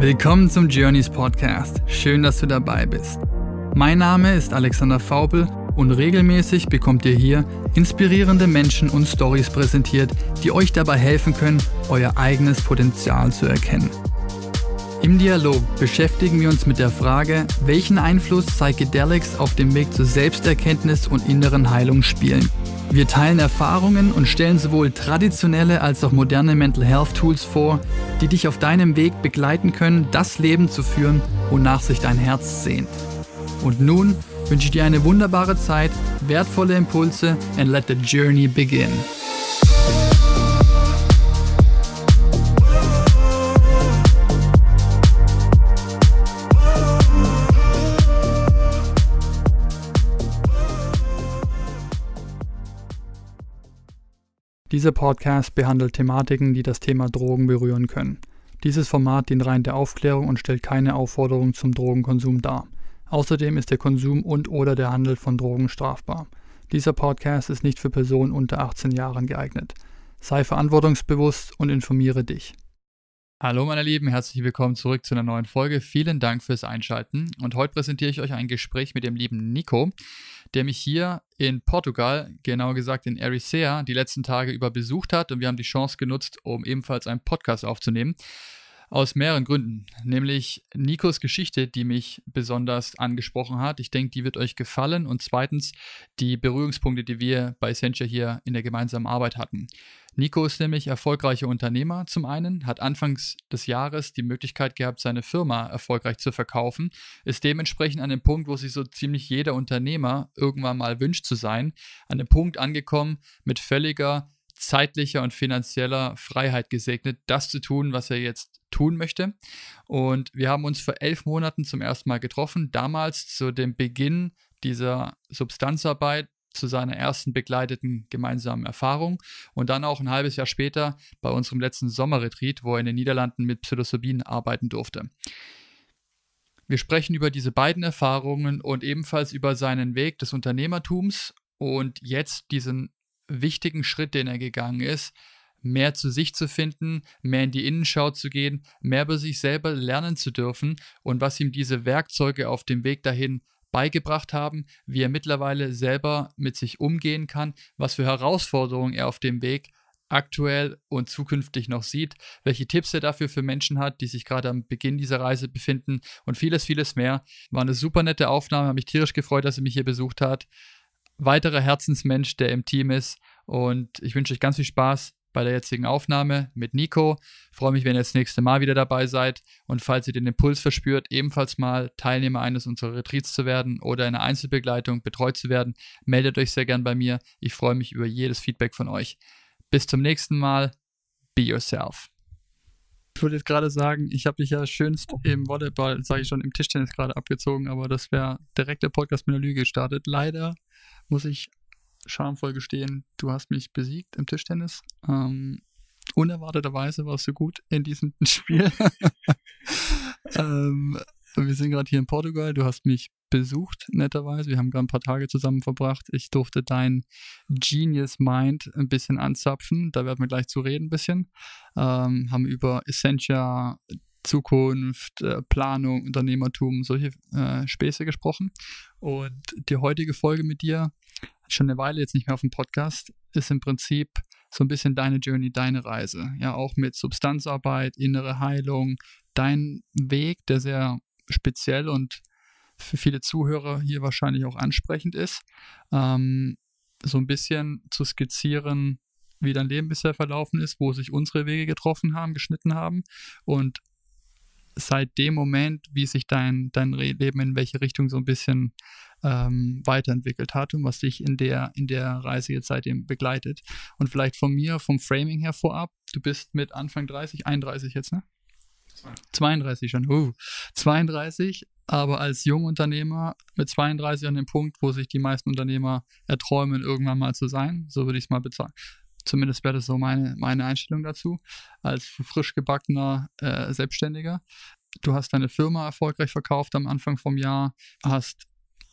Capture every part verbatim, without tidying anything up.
Willkommen zum Journeys Podcast. Schön, dass du dabei bist. Mein Name ist Alexander Vaupel und regelmäßig bekommt ihr hier inspirierende Menschen und Stories präsentiert, die euch dabei helfen können, euer eigenes Potenzial zu erkennen. Im Dialog beschäftigen wir uns mit der Frage, welchen Einfluss Psychedelics auf dem Weg zur Selbsterkenntnis und inneren Heilung spielen. Wir teilen Erfahrungen und stellen sowohl traditionelle als auch moderne Mental Health Tools vor, die dich auf deinem Weg begleiten können, das Leben zu führen, wonach sich dein Herz sehnt. Und nun wünsche ich dir eine wunderbare Zeit, wertvolle Impulse and let the journey begin. Dieser Podcast behandelt Thematiken, die das Thema Drogen berühren können. Dieses Format dient rein der Aufklärung und stellt keine Aufforderung zum Drogenkonsum dar. Außerdem ist der Konsum und/oder der Handel von Drogen strafbar. Dieser Podcast ist nicht für Personen unter achtzehn Jahren geeignet. Sei verantwortungsbewusst und informiere dich. Hallo meine Lieben, herzlich willkommen zurück zu einer neuen Folge. Vielen Dank fürs Einschalten und heute präsentiere ich euch ein Gespräch mit dem lieben Nico, der mich hier in Portugal, genauer gesagt in Ericeira, die letzten Tage über besucht hat und wir haben die Chance genutzt, um ebenfalls einen Podcast aufzunehmen. Aus mehreren Gründen, nämlich Nikos Geschichte, die mich besonders angesprochen hat. Ich denke, die wird euch gefallen und zweitens die Berührungspunkte, die wir bei Essentia hier in der gemeinsamen Arbeit hatten. Nico ist nämlich erfolgreicher Unternehmer zum einen, hat anfangs des Jahres die Möglichkeit gehabt, seine Firma erfolgreich zu verkaufen, ist dementsprechend an dem Punkt, wo sich so ziemlich jeder Unternehmer irgendwann mal wünscht zu sein, an dem Punkt angekommen mit völliger zeitlicher und finanzieller Freiheit gesegnet, das zu tun, was er jetzt tun möchte. Und wir haben uns vor elf Monaten zum ersten Mal getroffen, damals zu dem Beginn dieser Substanzarbeit, zu seiner ersten begleiteten gemeinsamen Erfahrung und dann auch ein halbes Jahr später bei unserem letzten Sommerretreat, wo er in den Niederlanden mit Psilocybin arbeiten durfte. Wir sprechen über diese beiden Erfahrungen und ebenfalls über seinen Weg des Unternehmertums und jetzt diesen wichtigen Schritt, den er gegangen ist, mehr zu sich zu finden, mehr in die Innenschau zu gehen, mehr über sich selber lernen zu dürfen und was ihm diese Werkzeuge auf dem Weg dahin beigebracht haben, wie er mittlerweile selber mit sich umgehen kann, was für Herausforderungen er auf dem Weg aktuell und zukünftig noch sieht, welche Tipps er dafür für Menschen hat, die sich gerade am Beginn dieser Reise befinden und vieles, vieles mehr. War eine super nette Aufnahme, habe mich tierisch gefreut, dass er mich hier besucht hat. Weiterer Herzensmensch, der im Team ist und ich wünsche euch ganz viel Spaß bei der jetzigen Aufnahme mit Nico. Ich freue mich, wenn ihr das nächste Mal wieder dabei seid und falls ihr den Impuls verspürt, ebenfalls mal Teilnehmer eines unserer Retreats zu werden oder in einer Einzelbegleitung betreut zu werden, meldet euch sehr gern bei mir. Ich freue mich über jedes Feedback von euch. Bis zum nächsten Mal. Be yourself. Ich wollte jetzt gerade sagen, ich habe dich ja schönst im Volleyball, sage ich schon, im Tischtennis gerade abgezogen, aber das wäre direkt der Podcast mit einer Lüge gestartet. Leider muss ich schamvoll gestehen, du hast mich besiegt im Tischtennis. Ähm, unerwarteterweise warst du gut in diesem Spiel. ähm, wir sind gerade hier in Portugal, du hast mich besucht, netterweise. Wir haben gerade ein paar Tage zusammen verbracht. Ich durfte dein Genius Mind ein bisschen anzapfen. Da werden wir gleich zu reden ein bisschen. Ähm, haben über Essentia, Zukunft, äh, Planung, Unternehmertum, solche äh, Späße gesprochen. Und die heutige Folge mit dir, schon eine Weile jetzt nicht mehr auf dem Podcast, ist im Prinzip so ein bisschen deine Journey, deine Reise. Ja, auch mit Substanzarbeit, innere Heilung, dein Weg, der sehr speziell und für viele Zuhörer hier wahrscheinlich auch ansprechend ist, ähm, so ein bisschen zu skizzieren, wie dein Leben bisher verlaufen ist, wo sich unsere Wege getroffen haben, geschnitten haben und seit dem Moment, wie sich dein, dein Leben in welche Richtung so ein bisschen ähm, weiterentwickelt hat und was dich in der, in der Reise jetzt seitdem begleitet. Und vielleicht von mir, vom Framing her vorab, du bist mit Anfang dreißig, einunddreißig jetzt, ne? zweiunddreißig schon, uh, zweiunddreißig, aber als Jungunternehmer mit zweiunddreißig an dem Punkt, wo sich die meisten Unternehmer erträumen, irgendwann mal zu sein, so würde ich es mal bezeichnen. Zumindest wäre das so meine, meine Einstellung dazu, als frisch gebackener äh, Selbstständiger. Du hast deine Firma erfolgreich verkauft am Anfang vom Jahr, hast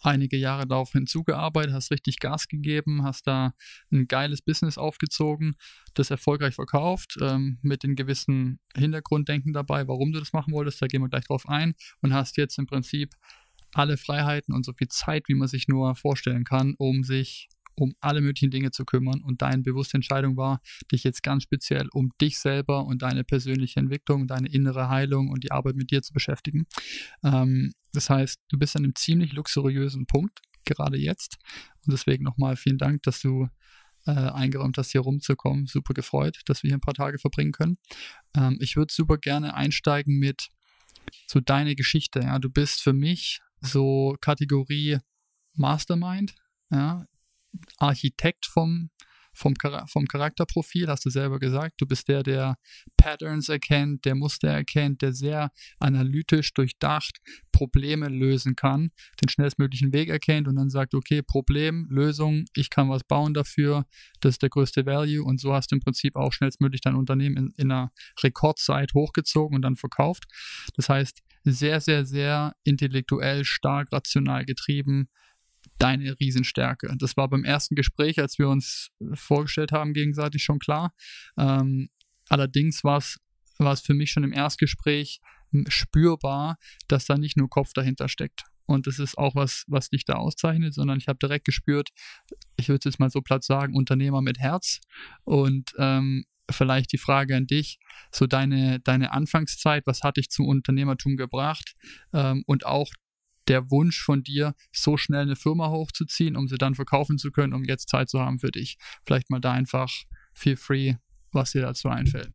einige Jahre darauf hinzugearbeitet, hast richtig Gas gegeben, hast da ein geiles Business aufgezogen, das erfolgreich verkauft, ähm, mit den gewissen Hintergrunddenken dabei, warum du das machen wolltest, da gehen wir gleich drauf ein, und hast jetzt im Prinzip alle Freiheiten und so viel Zeit, wie man sich nur vorstellen kann, um sich um alle möglichen Dinge zu kümmern, und deine bewusste Entscheidung war, dich jetzt ganz speziell um dich selber und deine persönliche Entwicklung, deine innere Heilung und die Arbeit mit dir zu beschäftigen. Ähm, das heißt, du bist an einem ziemlich luxuriösen Punkt, gerade jetzt, und deswegen nochmal vielen Dank, dass du äh, eingeräumt hast, hier rumzukommen. Super gefreut, dass wir hier ein paar Tage verbringen können. Ähm, ich würde super gerne einsteigen mit so deine Geschichte. Ja? Du bist für mich so Kategorie Mastermind, ja, Architekt vom, vom, vom Charakterprofil, hast du selber gesagt. Du bist der, der Patterns erkennt, der Muster erkennt, der sehr analytisch, durchdacht Probleme lösen kann, den schnellstmöglichen Weg erkennt und dann sagt, okay, Problem, Lösung, ich kann was bauen dafür, das ist der größte Value, und so hast du im Prinzip auch schnellstmöglich dein Unternehmen in, in einer Rekordzeit hochgezogen und dann verkauft. Das heißt, sehr, sehr, sehr intellektuell, stark, rational getrieben, deine Riesenstärke. Das war beim ersten Gespräch, als wir uns vorgestellt haben, gegenseitig schon klar. Ähm, allerdings war es für mich schon im Erstgespräch spürbar, dass da nicht nur Kopf dahinter steckt. Und das ist auch was, was dich da auszeichnet, sondern ich habe direkt gespürt, ich würde es jetzt mal so platt sagen, Unternehmer mit Herz. Und ähm, vielleicht die Frage an dich, so deine, deine Anfangszeit, was hat dich zum Unternehmertum gebracht, ähm, und auch der Wunsch von dir, so schnell eine Firma hochzuziehen, um sie dann verkaufen zu können, um jetzt Zeit zu haben für dich. Vielleicht mal da einfach feel free, was dir dazu einfällt.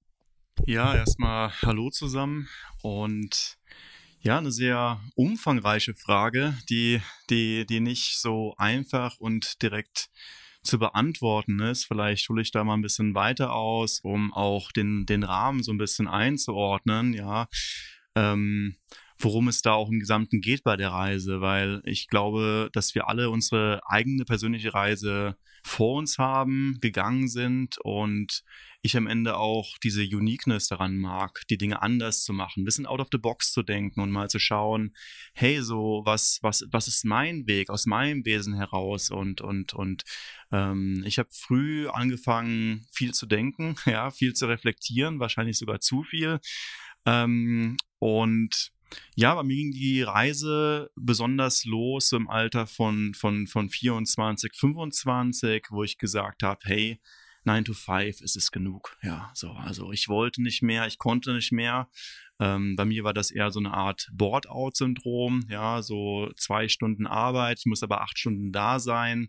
Ja, erstmal hallo zusammen und ja, eine sehr umfangreiche Frage, die, die, die nicht so einfach und direkt zu beantworten ist. Vielleicht hole ich da mal ein bisschen weiter aus, um auch den, den Rahmen so ein bisschen einzuordnen, ja. Ähm, worum es da auch im Gesamten geht bei der Reise, weil ich glaube, dass wir alle unsere eigene persönliche Reise vor uns haben, gegangen sind, und ich am Ende auch diese Uniqueness daran mag, die Dinge anders zu machen, ein bisschen out of the box zu denken und mal zu schauen, hey, so, was, was, was ist mein Weg aus meinem Wesen heraus, und, und, und ähm, ich habe früh angefangen, viel zu denken, ja, viel zu reflektieren, wahrscheinlich sogar zu viel, ähm, und ja, bei mir ging die Reise besonders los so im Alter von, von, von vierundzwanzig, fünfundzwanzig, wo ich gesagt habe, hey, nine to five ist es genug. Ja, so, also ich wollte nicht mehr, ich konnte nicht mehr. Ähm, bei mir war das eher so eine Art Board-out-Syndrom, ja, so zwei Stunden Arbeit, ich muss aber acht Stunden da sein.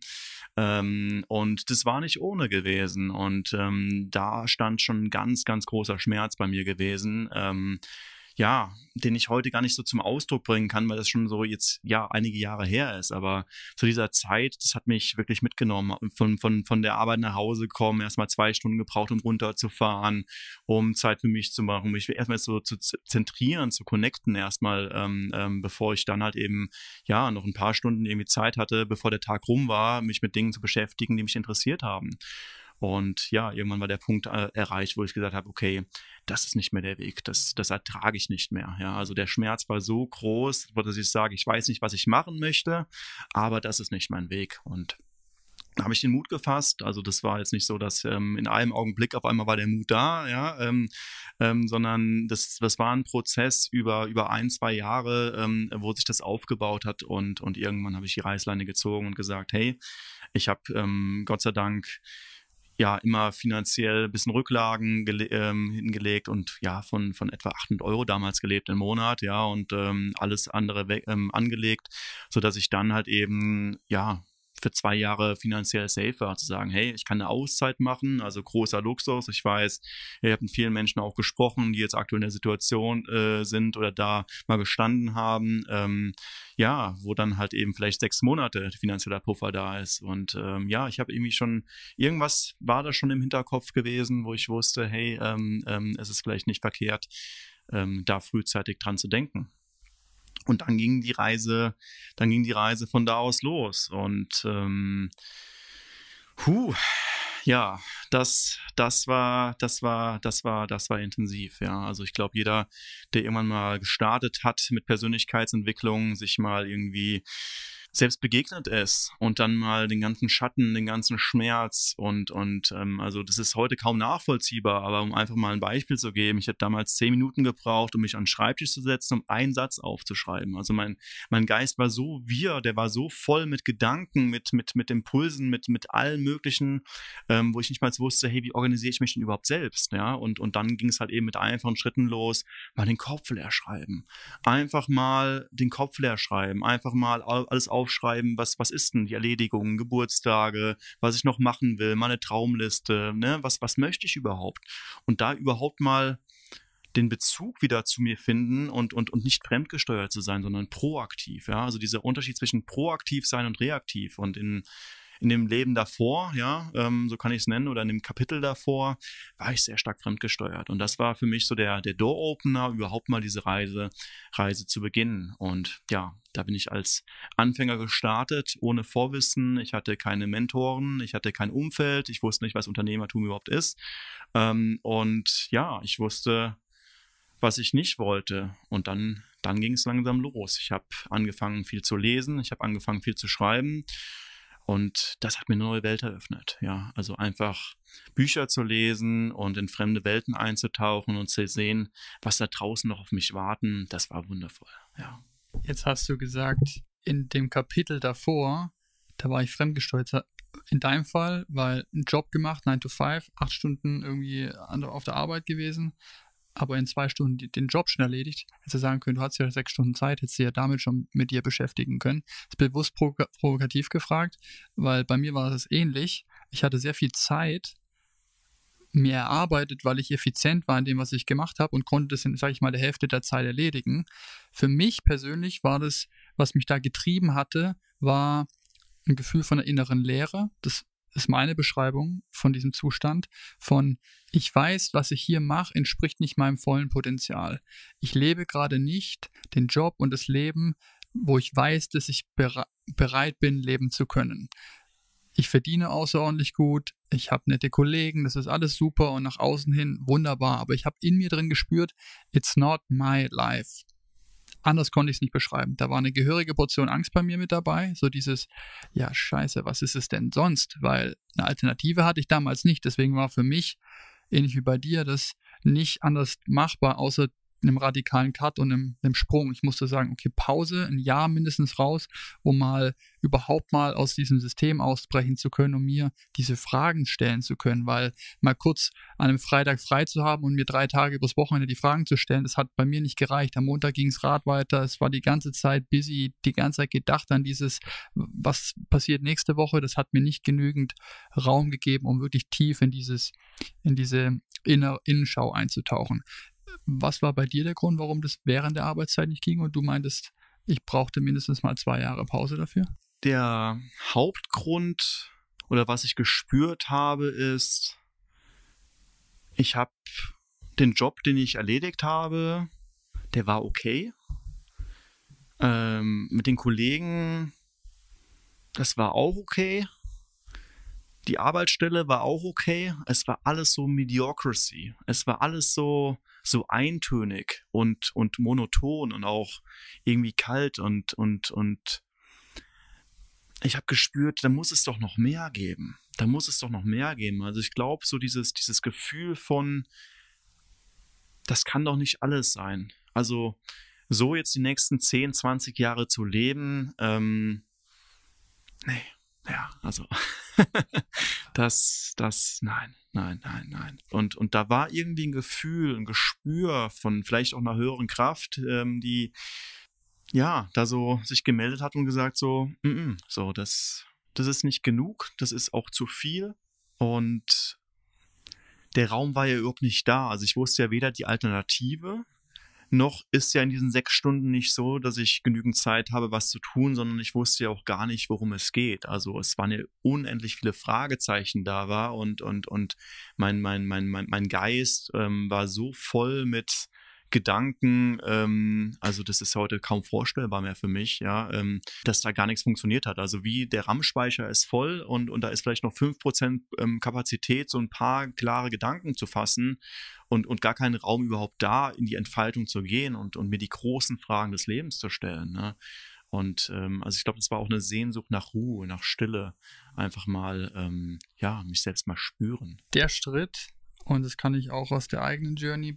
Ähm, und das war nicht ohne gewesen. Und ähm, da stand schon ein ganz, ganz großer Schmerz bei mir gewesen. Ähm, ja, den ich heute gar nicht so zum Ausdruck bringen kann, weil das schon so jetzt, ja, einige Jahre her ist. Aber zu dieser Zeit, das hat mich wirklich mitgenommen. Von, von, von der Arbeit nach Hause kommen, erstmal zwei Stunden gebraucht, um runterzufahren, um Zeit für mich zu machen, um mich erstmal so zu zentrieren, zu connecten erstmal, ähm, ähm, bevor ich dann halt eben, ja, noch ein paar Stunden irgendwie Zeit hatte, bevor der Tag rum war, mich mit Dingen zu beschäftigen, die mich interessiert haben. Und ja, irgendwann war der Punkt äh, erreicht, wo ich gesagt habe, okay, das ist nicht mehr der Weg, das, das ertrage ich nicht mehr. Ja, also der Schmerz war so groß, dass ich sage, ich weiß nicht, was ich machen möchte, aber das ist nicht mein Weg. Und da habe ich den Mut gefasst. Also das war jetzt nicht so, dass ähm, in einem Augenblick auf einmal war der Mut da, ja, ähm, ähm, sondern das, das war ein Prozess über, über ein, zwei Jahre, ähm, wo sich das aufgebaut hat, und, und irgendwann habe ich die Reißleine gezogen und gesagt, hey, ich habe ähm, Gott sei Dank ja immer finanziell ein bisschen Rücklagen gele- ähm, hingelegt und ja von, von etwa achthundert Euro damals gelebt im Monat, ja, und ähm, alles andere weg, ähm, angelegt, sodass ich dann halt eben, ja, für zwei Jahre finanziell safe war, zu sagen, hey, ich kann eine Auszeit machen, also großer Luxus. Ich weiß, ich habe mit vielen Menschen auch gesprochen, die jetzt aktuell in der Situation äh, sind oder da mal gestanden haben, ähm, ja, wo dann halt eben vielleicht sechs Monate finanzieller Puffer da ist. Und ähm, ja, ich habe irgendwie schon, irgendwas war da schon im Hinterkopf gewesen, wo ich wusste, hey, ähm, ähm, es ist vielleicht nicht verkehrt, ähm, da frühzeitig dran zu denken. Und dann ging die Reise, dann ging die Reise von da aus los. Und ähm, huh, ja, das, das war, das war, das war, das war intensiv. Ja, also ich glaube, jeder, der irgendwann mal gestartet hat mit Persönlichkeitsentwicklung, sich mal irgendwie selbst begegnet es und dann mal den ganzen Schatten, den ganzen Schmerz und, und ähm, also das ist heute kaum nachvollziehbar, aber um einfach mal ein Beispiel zu geben, ich habe damals zehn Minuten gebraucht, um mich an den Schreibtisch zu setzen, um einen Satz aufzuschreiben. Also mein, mein Geist war so wirr, der war so voll mit Gedanken, mit, mit, mit Impulsen, mit, mit allen möglichen, ähm, wo ich nicht mal wusste, hey, wie organisiere ich mich denn überhaupt selbst? Ja, und, und dann ging es halt eben mit einfachen Schritten los, mal den Kopf leer schreiben. Einfach mal den Kopf leer schreiben, einfach mal alles aufschreiben, was, was ist denn die Erledigung, Geburtstage, was ich noch machen will, meine Traumliste, ne, was, was möchte ich überhaupt? Und da überhaupt mal den Bezug wieder zu mir finden und, und, und nicht fremdgesteuert zu sein, sondern proaktiv, ja, also dieser Unterschied zwischen proaktiv sein und reaktiv und in In dem Leben davor, ja, ähm, so kann ich es nennen, oder in dem Kapitel davor, war ich sehr stark fremdgesteuert. Und das war für mich so der, der Door-Opener, überhaupt mal diese Reise, Reise zu beginnen. Und ja, da bin ich als Anfänger gestartet, ohne Vorwissen. Ich hatte keine Mentoren, ich hatte kein Umfeld, ich wusste nicht, was Unternehmertum überhaupt ist. Ähm, und ja, ich wusste, was ich nicht wollte. Und dann, dann ging es langsam los. Ich habe angefangen, viel zu lesen, ich habe angefangen, viel zu schreiben. Und das hat mir eine neue Welt eröffnet, ja, also einfach Bücher zu lesen und in fremde Welten einzutauchen und zu sehen, was da draußen noch auf mich warten, das war wundervoll, ja. Jetzt hast du gesagt, in dem Kapitel davor, da war ich fremdgesteuert. In deinem Fall, weil ein Job gemacht, nine to five, acht Stunden irgendwie auf der Arbeit gewesen, aber in zwei Stunden den Job schon erledigt, hättest du sagen können, du hast ja sechs Stunden Zeit, hättest du ja damit schon mit dir beschäftigen können. Das ist bewusst provokativ gefragt, weil bei mir war das ähnlich. Ich hatte sehr viel Zeit mir erarbeitet, weil ich effizient war in dem, was ich gemacht habe und konnte das in, sage ich mal, der Hälfte der Zeit erledigen. Für mich persönlich war das, was mich da getrieben hatte, war ein Gefühl von einer inneren Leere. Das ist meine Beschreibung von diesem Zustand von, ich weiß, was ich hier mache, entspricht nicht meinem vollen Potenzial. Ich lebe gerade nicht den Job und das Leben, wo ich weiß, dass ich bere- bereit bin, leben zu können. Ich verdiene außerordentlich gut, ich habe nette Kollegen, das ist alles super und nach außen hin wunderbar, aber ich habe in mir drin gespürt, it's not my life. Anders konnte ich es nicht beschreiben. Da war eine gehörige Portion Angst bei mir mit dabei. So dieses, ja scheiße, was ist es denn sonst? Weil eine Alternative hatte ich damals nicht. Deswegen war für mich, ähnlich wie bei dir, das nicht anders machbar, außer einem radikalen Cut und einem, einem Sprung. Ich musste sagen, okay, Pause, ein Jahr mindestens raus, um mal überhaupt mal aus diesem System ausbrechen zu können, um mir diese Fragen stellen zu können, weil mal kurz an einem Freitag frei zu haben und mir drei Tage übers Wochenende die Fragen zu stellen, das hat bei mir nicht gereicht. Am Montag ging es Rad weiter, es war die ganze Zeit busy, die ganze Zeit gedacht an dieses, was passiert nächste Woche, das hat mir nicht genügend Raum gegeben, um wirklich tief in dieses, in diese Inner Innenschau einzutauchen. Was war bei dir der Grund, warum das während der Arbeitszeit nicht ging und du meintest, ich brauchte mindestens mal zwei Jahre Pause dafür? Der Hauptgrund oder was ich gespürt habe, ist, ich habe den Job, den ich erledigt habe, der war okay. Ähm, mit den Kollegen, das war auch okay. Die Arbeitsstelle war auch okay. Es war alles so Mediocrity. Es war alles so, so eintönig und, und monoton und auch irgendwie kalt und, und, und ich habe gespürt, da muss es doch noch mehr geben. Da muss es doch noch mehr geben. Also ich glaube, so dieses, dieses Gefühl von, das kann doch nicht alles sein. Also so jetzt die nächsten zehn, zwanzig Jahre zu leben, ähm, nee, ja, also das, das, nein, nein, nein, nein. Und, und da war irgendwie ein Gefühl, ein Gespür von vielleicht auch einer höheren Kraft, ähm, die ja, da so sich gemeldet hat und gesagt so, mm -mm, so, das, das ist nicht genug, das ist auch zu viel und der Raum war ja überhaupt nicht da. Also ich wusste ja weder die Alternative, noch ist ja in diesen sechs Stunden nicht so, dass ich genügend Zeit habe, was zu tun, sondern ich wusste ja auch gar nicht, worum es geht. Also es waren ja unendlich viele Fragezeichen da war und, und, und mein, mein, mein, mein, mein Geist ähm, war so voll mit Gedanken, ähm, also das ist heute kaum vorstellbar mehr für mich, ja, ähm, dass da gar nichts funktioniert hat. Also wie der RAM-Speicher ist voll und, und da ist vielleicht noch fünf Prozent ähm, Kapazität, so ein paar klare Gedanken zu fassen und, und gar kein Raum überhaupt da, in die Entfaltung zu gehen und, und mir die großen Fragen des Lebens zu stellen. Ne? Und ähm, also ich glaube, das war auch eine Sehnsucht nach Ruhe, nach Stille, einfach mal, ähm, ja, mich selbst mal spüren. Der Schritt, und das kann ich auch aus der eigenen Journey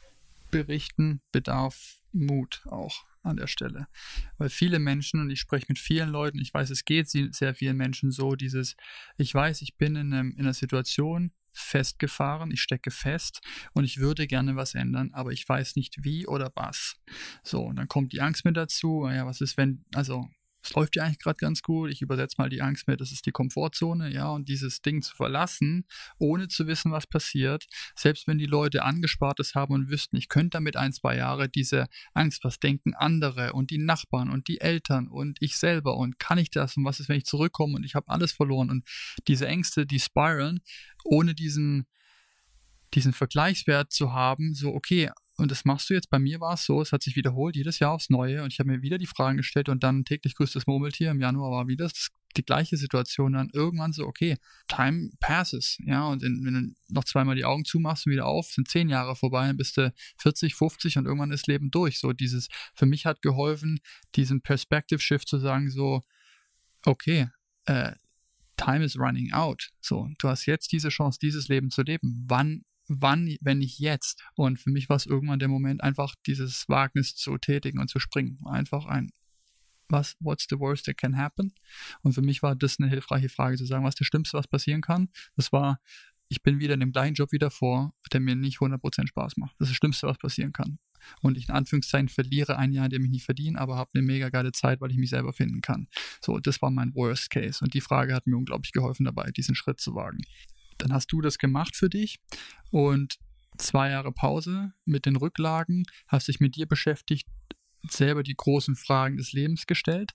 berichten, bedarf Mut auch an der Stelle. Weil viele Menschen, und ich spreche mit vielen Leuten, ich weiß, es geht sehr vielen Menschen so, dieses, ich weiß, ich bin in, einem, in einer Situation festgefahren, ich stecke fest und ich würde gerne was ändern, aber ich weiß nicht wie oder was. So, und dann kommt die Angst mit dazu, ja, was ist, wenn, also es läuft ja eigentlich gerade ganz gut, ich übersetze mal die Angst mit, das ist die Komfortzone, ja, und dieses Ding zu verlassen, ohne zu wissen, was passiert, selbst wenn die Leute Angespartes haben und wüssten, ich könnte damit ein, zwei Jahre diese Angst, was denken andere und die Nachbarn und die Eltern und ich selber und kann ich das und was ist, wenn ich zurückkomme und ich habe alles verloren und diese Ängste, die spiralen, ohne diesen, diesen Vergleichswert zu haben, so okay, und das machst du jetzt. Bei mir war es so, es hat sich wiederholt, jedes Jahr aufs Neue. Und ich habe mir wieder die Fragen gestellt und dann täglich grüßt das Murmeltier. Im Januar war wieder das, die gleiche Situation. Dann irgendwann so, okay, time passes. Ja, und in, wenn du noch zweimal die Augen zumachst und wieder auf, sind zehn Jahre vorbei, dann bist du vierzig, fünfzig und irgendwann ist Leben durch. So dieses, für mich hat geholfen, diesen Perspective Shift zu sagen, so, okay, äh, time is running out. So, du hast jetzt diese Chance, dieses Leben zu leben. Wann Wann, wenn nicht jetzt? Und für mich war es irgendwann der Moment, einfach dieses Wagnis zu tätigen und zu springen. Einfach ein, was, what's the worst that can happen? Und für mich war das eine hilfreiche Frage, zu sagen, was ist das Schlimmste, was passieren kann? Das war, ich bin wieder in dem gleichen Job wie davor, der mir nicht hundert Prozent Spaß macht. Das ist das Schlimmste, was passieren kann. Und ich in Anführungszeichen verliere ein Jahr, in dem ich nicht verdiene, aber habe eine mega geile Zeit, weil ich mich selber finden kann. So, das war mein Worst Case. Und die Frage hat mir unglaublich geholfen dabei, diesen Schritt zu wagen. Dann hast du das gemacht für dich und zwei Jahre Pause mit den Rücklagen, hast dich mit dir beschäftigt, selber die großen Fragen des Lebens gestellt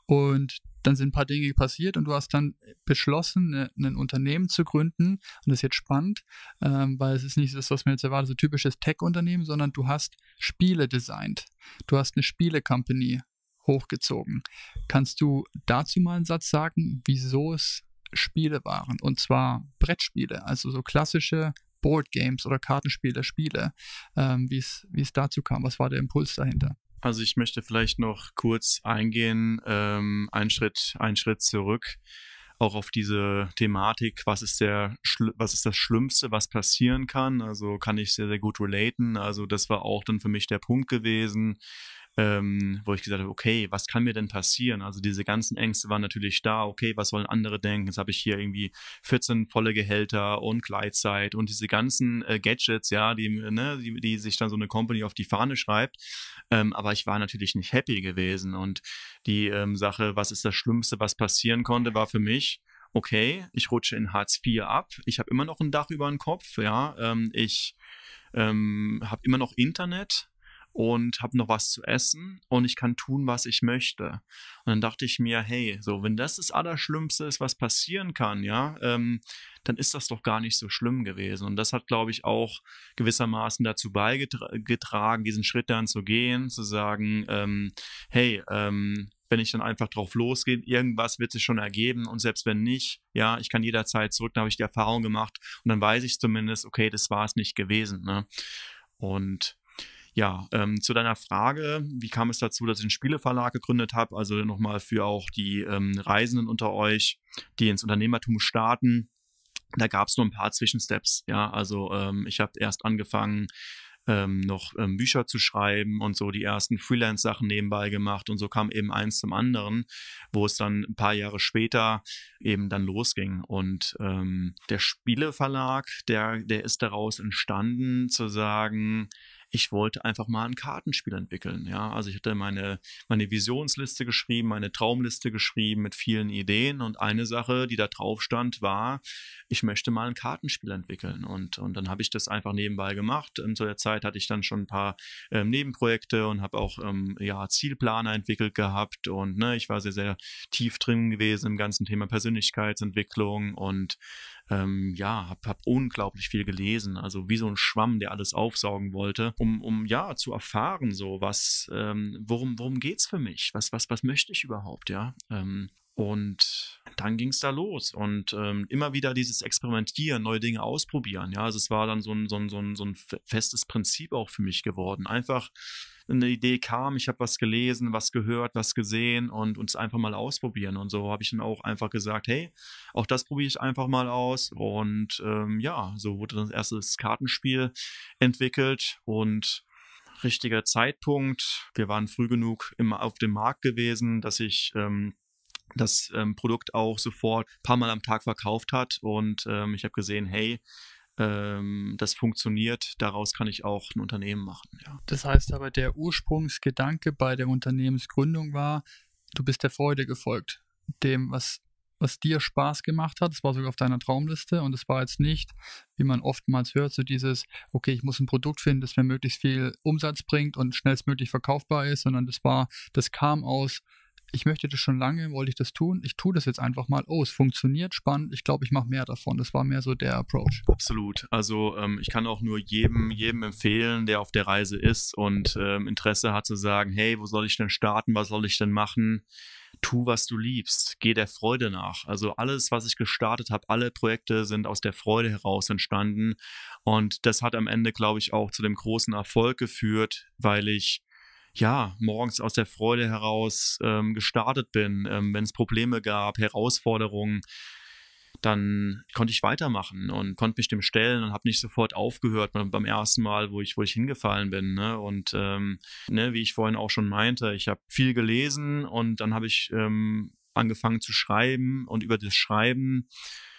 und dann sind ein paar Dinge passiert und du hast dann beschlossen, eine, ein Unternehmen zu gründen und das ist jetzt spannend, ähm, weil es ist nicht das, was man jetzt erwartet, so typisches Tech-Unternehmen, sondern du hast Spiele designt. Du hast eine Spiele-Company hochgezogen. Kannst du dazu mal einen Satz sagen, wieso es Spiele waren, und zwar Brettspiele, also so klassische Boardgames oder Kartenspiele, Spiele, ähm, wie es wie es dazu kam, was war der Impuls dahinter? Also ich möchte vielleicht noch kurz eingehen, ähm, einen Schritt, einen Schritt zurück, auch auf diese Thematik, was ist der, was ist das Schlimmste, was passieren kann, also kann ich sehr, sehr gut relaten, also das war auch dann für mich der Punkt gewesen, Ähm, wo ich gesagt habe, okay, was kann mir denn passieren? Also diese ganzen Ängste waren natürlich da, okay, was sollen andere denken? Jetzt habe ich hier irgendwie vierzehn volle Gehälter und Gleitzeit und diese ganzen äh, Gadgets, ja, die, ne, die, die sich dann so eine Company auf die Fahne schreibt. Ähm, aber ich war natürlich nicht happy gewesen und die ähm, Sache, was ist das Schlimmste, was passieren konnte, war für mich, okay, ich rutsche in Hartz vier ab, ich habe immer noch ein Dach über dem Kopf, ja, ähm, ich ähm, habe immer noch Internet, und habe noch was zu essen und ich kann tun, was ich möchte. Und dann dachte ich mir, hey, so, wenn das das Allerschlimmste ist, was passieren kann, ja, ähm, dann ist das doch gar nicht so schlimm gewesen. Und das hat, glaube ich, auch gewissermaßen dazu beigetragen, diesen Schritt dann zu gehen, zu sagen, ähm, hey, ähm, wenn ich dann einfach drauf losgehe, irgendwas wird sich schon ergeben und selbst wenn nicht, ja, ich kann jederzeit zurück, dann habe ich die Erfahrung gemacht und dann weiß ich zumindest, okay, das war es nicht gewesen, ne? Und ja, ähm, zu deiner Frage, wie kam es dazu, dass ich einen Spieleverlag gegründet habe? Also nochmal für auch die ähm, Reisenden unter euch, die ins Unternehmertum starten. Da gab es nur ein paar Zwischensteps. Ja, also ähm, ich habe erst angefangen, ähm, noch ähm, Bücher zu schreiben und so die ersten Freelance-Sachen nebenbei gemacht und so kam eben eins zum anderen, wo es dann ein paar Jahre später eben dann losging. Und ähm, der Spieleverlag, der, der ist daraus entstanden, zu sagen, ich wollte einfach mal ein Kartenspiel entwickeln. Ja, also ich hatte meine, meine Visionsliste geschrieben, meine Traumliste geschrieben mit vielen Ideen und eine Sache, die da drauf stand, war, ich möchte mal ein Kartenspiel entwickeln. Und, und dann habe ich das einfach nebenbei gemacht. Und zu der Zeit hatte ich dann schon ein paar ähm, Nebenprojekte und habe auch ähm, ja, Zielplaner entwickelt gehabt und ne, ich war sehr, sehr tief drin gewesen im ganzen Thema Persönlichkeitsentwicklung und ähm, ja, habe hab unglaublich viel gelesen, also wie so ein Schwamm, der alles aufsaugen wollte, um, um ja zu erfahren, so was, ähm, worum, worum geht's für mich, was, was, was möchte ich überhaupt, ja, ähm, und dann ging es da los und ähm, immer wieder dieses Experimentieren, neue Dinge ausprobieren, ja, also es war dann so ein, so ein, so ein, so ein festes Prinzip auch für mich geworden, einfach eine Idee kam, ich habe was gelesen, was gehört, was gesehen und uns einfach mal ausprobieren. Und so habe ich dann auch einfach gesagt, hey, auch das probiere ich einfach mal aus. Und ähm, ja, so wurde das erste Kartenspiel entwickelt und richtiger Zeitpunkt. Wir waren früh genug immer auf dem Markt gewesen, dass ich ähm, das ähm, Produkt auch sofort ein paar Mal am Tag verkauft hat und ähm, ich habe gesehen, hey, ähm, das funktioniert, daraus kann ich auch ein Unternehmen machen. Ja. Das heißt aber, der Ursprungsgedanke bei der Unternehmensgründung war, du bist der Freude gefolgt, dem, was, was dir Spaß gemacht hat. Das war sogar auf deiner Traumliste und es war jetzt nicht, wie man oftmals hört, so dieses, okay, ich muss ein Produkt finden, das mir möglichst viel Umsatz bringt und schnellstmöglich verkaufbar ist, sondern das war, das kam aus, ich möchte das schon lange, wollte ich das tun, ich tue das jetzt einfach mal, oh, es funktioniert, spannend, ich glaube, ich mache mehr davon. Das war mehr so der Approach. Absolut. Also ähm, ich kann auch nur jedem, jedem empfehlen, der auf der Reise ist und ähm, Interesse hat zu sagen, hey, wo soll ich denn starten, was soll ich denn machen? Tu, was du liebst, geh der Freude nach. Also alles, was ich gestartet habe, alle Projekte sind aus der Freude heraus entstanden und das hat am Ende, glaube ich, auch zu dem großen Erfolg geführt, weil ich ja, morgens aus der Freude heraus ähm, gestartet bin. Ähm, wenn es Probleme gab, Herausforderungen, dann konnte ich weitermachen und konnte mich dem stellen und habe nicht sofort aufgehört beim, beim ersten Mal, wo ich, wo ich hingefallen bin. Ne? Und ähm, ne, wie ich vorhin auch schon meinte, ich habe viel gelesen und dann habe ich ähm, angefangen zu schreiben und über das Schreiben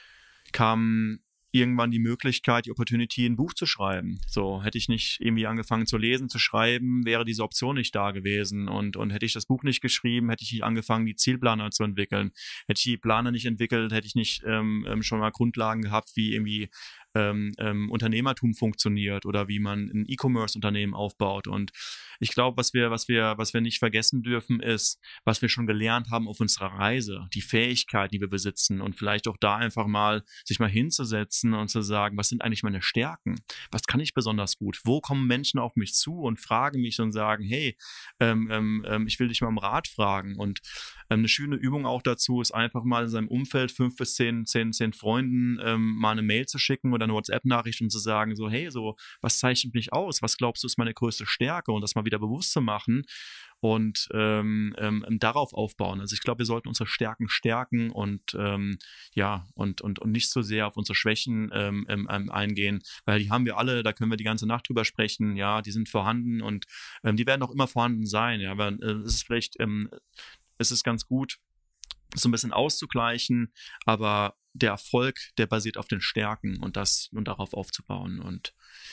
kam irgendwann die Möglichkeit, die Opportunity, ein Buch zu schreiben. So, hätte ich nicht irgendwie angefangen zu lesen, zu schreiben, wäre diese Option nicht da gewesen. Und, und hätte ich das Buch nicht geschrieben, hätte ich nicht angefangen, die Zielplaner zu entwickeln. Hätte ich die Planer nicht entwickelt, hätte ich nicht ähm, schon mal Grundlagen gehabt, wie irgendwie ähm, ähm, Unternehmertum funktioniert oder wie man ein E-Commerce-Unternehmen aufbaut. Und ich glaube, was wir, was wir, was wir nicht vergessen dürfen, ist, was wir schon gelernt haben auf unserer Reise, die Fähigkeiten, die wir besitzen und vielleicht auch da einfach mal sich mal hinzusetzen und zu sagen, was sind eigentlich meine Stärken? Was kann ich besonders gut? Wo kommen Menschen auf mich zu und fragen mich und sagen, hey, ähm, ähm, ich will dich mal um Rat fragen. Und ähm, eine schöne Übung auch dazu ist einfach mal in seinem Umfeld fünf bis zehn, zehn, zehn Freunden ähm, mal eine Mail zu schicken oder eine WhatsApp-Nachricht und zu sagen, so, hey, so, was zeichnet mich aus? Was glaubst du ist meine größte Stärke? Und das mal wieder bewusst zu machen und ähm, ähm, darauf aufbauen. Also ich glaube, wir sollten unsere Stärken stärken und ähm, ja, und, und, und nicht so sehr auf unsere Schwächen ähm, ähm, eingehen, weil die haben wir alle, da können wir die ganze Nacht drüber sprechen, ja, die sind vorhanden und ähm, die werden auch immer vorhanden sein, ja, aber äh, es ist vielleicht, ähm, es ist ganz gut, so ein bisschen auszugleichen, aber der Erfolg, der basiert auf den Stärken und das und darauf aufzubauen. Und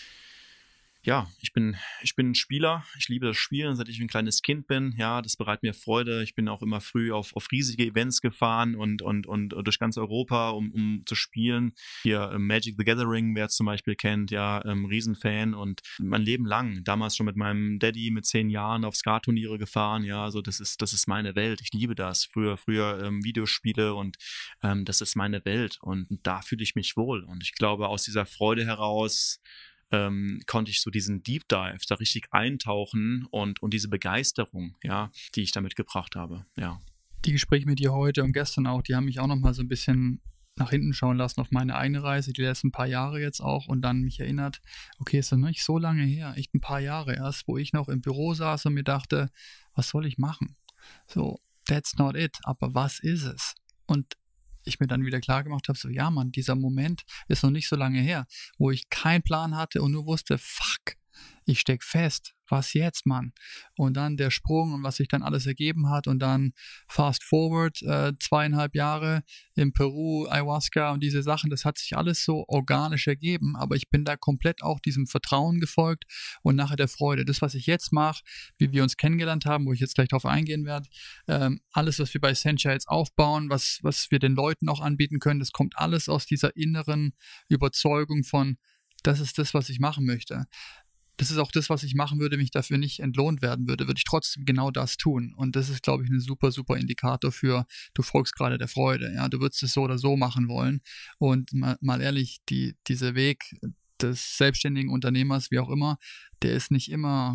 ja, ich bin, ich bin ein Spieler. Ich liebe das Spielen, seit ich ein kleines Kind bin. Ja, das bereitet mir Freude. Ich bin auch immer früh auf, auf riesige Events gefahren und, und, und durch ganz Europa, um, um zu spielen. Hier äh, Magic the Gathering, wer es zum Beispiel kennt, ja, ähm, Riesenfan und mein Leben lang, damals schon mit meinem Daddy mit zehn Jahren auf Skaturniere gefahren. Ja, also das ist, das ist meine Welt. Ich liebe das. Früher, früher ähm, Videospiele und ähm, das ist meine Welt und da fühle ich mich wohl. Und ich glaube, aus dieser Freude heraus Ähm, konnte ich so diesen Deep Dive da richtig eintauchen und, und diese Begeisterung, ja, die ich da mitgebracht habe, ja. Die Gespräche mit dir heute und gestern auch, die haben mich auch nochmal so ein bisschen nach hinten schauen lassen auf meine eigene Reise, die letzten paar Jahre jetzt auch und dann mich erinnert, okay, ist das noch nicht so lange her, echt ein paar Jahre erst, wo ich noch im Büro saß und mir dachte, was soll ich machen? So, that's not it, aber was ist es? Und ich mir dann wieder klar gemacht habe, so ja Mann, dieser Moment ist noch nicht so lange her, wo ich keinen Plan hatte und nur wusste, fuck, ich steck fest, was jetzt, Mann? Und dann der Sprung und was sich dann alles ergeben hat und dann fast forward, äh, zweieinhalb Jahre in Peru, Ayahuasca und diese Sachen, das hat sich alles so organisch ergeben, aber ich bin da komplett auch diesem Vertrauen gefolgt und nachher der Freude. Das, was ich jetzt mache, wie wir uns kennengelernt haben, wo ich jetzt gleich drauf eingehen werde, ähm, alles, was wir bei Sencha jetzt aufbauen, was, was wir den Leuten auch anbieten können, das kommt alles aus dieser inneren Überzeugung von, das ist das, was ich machen möchte. Das ist auch das, was ich machen würde, wenn ich dafür nicht entlohnt werden würde, würde ich trotzdem genau das tun. Und das ist, glaube ich, ein super, super Indikator für, du folgst gerade der Freude. Ja, du würdest es so oder so machen wollen. Und mal, mal ehrlich, die, dieser Weg des selbstständigen Unternehmers, wie auch immer, der ist nicht immer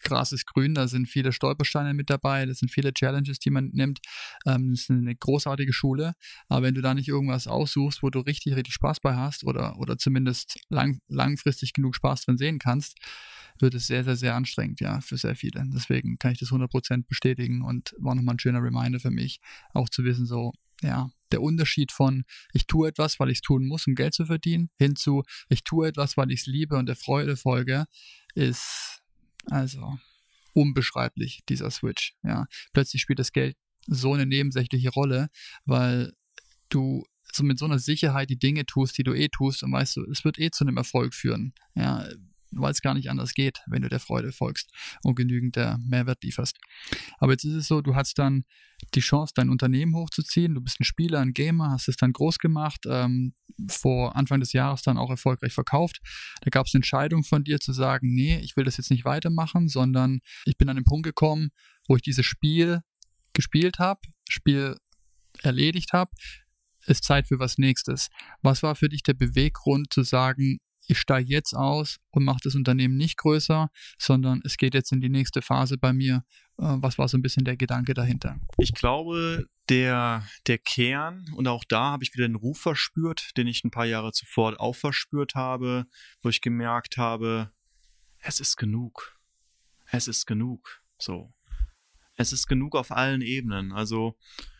Gras ist grün, da sind viele Stolpersteine mit dabei, das sind viele Challenges, die man nimmt. Ähm, das ist eine großartige Schule, aber wenn du da nicht irgendwas aussuchst, wo du richtig, richtig Spaß bei hast oder, oder zumindest lang, langfristig genug Spaß drin sehen kannst, wird es sehr, sehr, sehr anstrengend, ja, für sehr viele. Deswegen kann ich das hundert Prozent bestätigen und war nochmal ein schöner Reminder für mich, auch zu wissen, so, ja, der Unterschied von, ich tue etwas, weil ich es tun muss, um Geld zu verdienen, hin zu, ich tue etwas, weil ich es liebe und der Freude folge, ist also unbeschreiblich, dieser Switch. Ja. Plötzlich spielt das Geld so eine nebensächliche Rolle, weil du so mit so einer Sicherheit die Dinge tust, die du eh tust und weißt du, es wird eh zu einem Erfolg führen. Ja, weil es gar nicht anders geht, wenn du der Freude folgst und genügend der Mehrwert lieferst. Aber jetzt ist es so, du hast dann die Chance, dein Unternehmen hochzuziehen. Du bist ein Spieler, ein Gamer, hast es dann groß gemacht, ähm, vor Anfang des Jahres dann auch erfolgreich verkauft. Da gab es eine Entscheidung von dir zu sagen, nee, ich will das jetzt nicht weitermachen, sondern ich bin an den Punkt gekommen, wo ich dieses Spiel gespielt habe, Spiel erledigt habe, ist Zeit für was Nächstes. Was war für dich der Beweggrund zu sagen, ich steige jetzt aus und mache das Unternehmen nicht größer, sondern es geht jetzt in die nächste Phase bei mir. Was war so ein bisschen der Gedanke dahinter? Ich glaube, der, der Kern, und auch da habe ich wieder den Ruf verspürt, den ich ein paar Jahre zuvor auch verspürt habe, wo ich gemerkt habe, es ist genug. Es ist genug. So. Es ist genug auf allen Ebenen. Also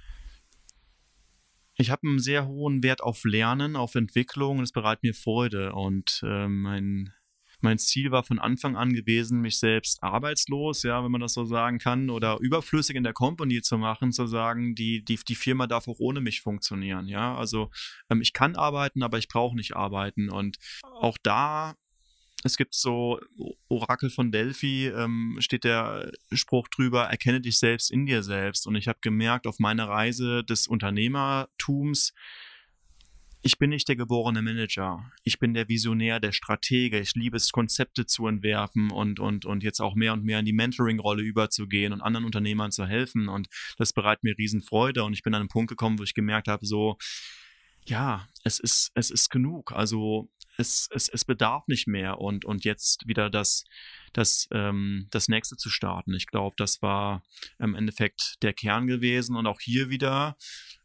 ich habe einen sehr hohen Wert auf Lernen, auf Entwicklung und es bereitet mir Freude. Und äh, mein, mein Ziel war von Anfang an gewesen, mich selbst arbeitslos, ja, wenn man das so sagen kann, oder überflüssig in der Company zu machen, zu sagen, die, die, die Firma darf auch ohne mich funktionieren. Ja, also ähm, ich kann arbeiten, aber ich brauche nicht arbeiten. Und auch da, es gibt so Orakel von Delphi, ähm, steht der Spruch drüber, erkenne dich selbst in dir selbst. Und ich habe gemerkt auf meiner Reise des Unternehmertums, ich bin nicht der geborene Manager. Ich bin der Visionär, der Stratege. Ich liebe es, Konzepte zu entwerfen und, und, und jetzt auch mehr und mehr in die Mentoring-Rolle überzugehen und anderen Unternehmern zu helfen. Und das bereitet mir Riesenfreude. Und ich bin an einen Punkt gekommen, wo ich gemerkt habe, so, ja, es ist, es ist genug. Also es, es, es bedarf nicht mehr und, und jetzt wieder das, das, ähm, das nächste zu starten. Ich glaube, das war im Endeffekt der Kern gewesen und auch hier wieder,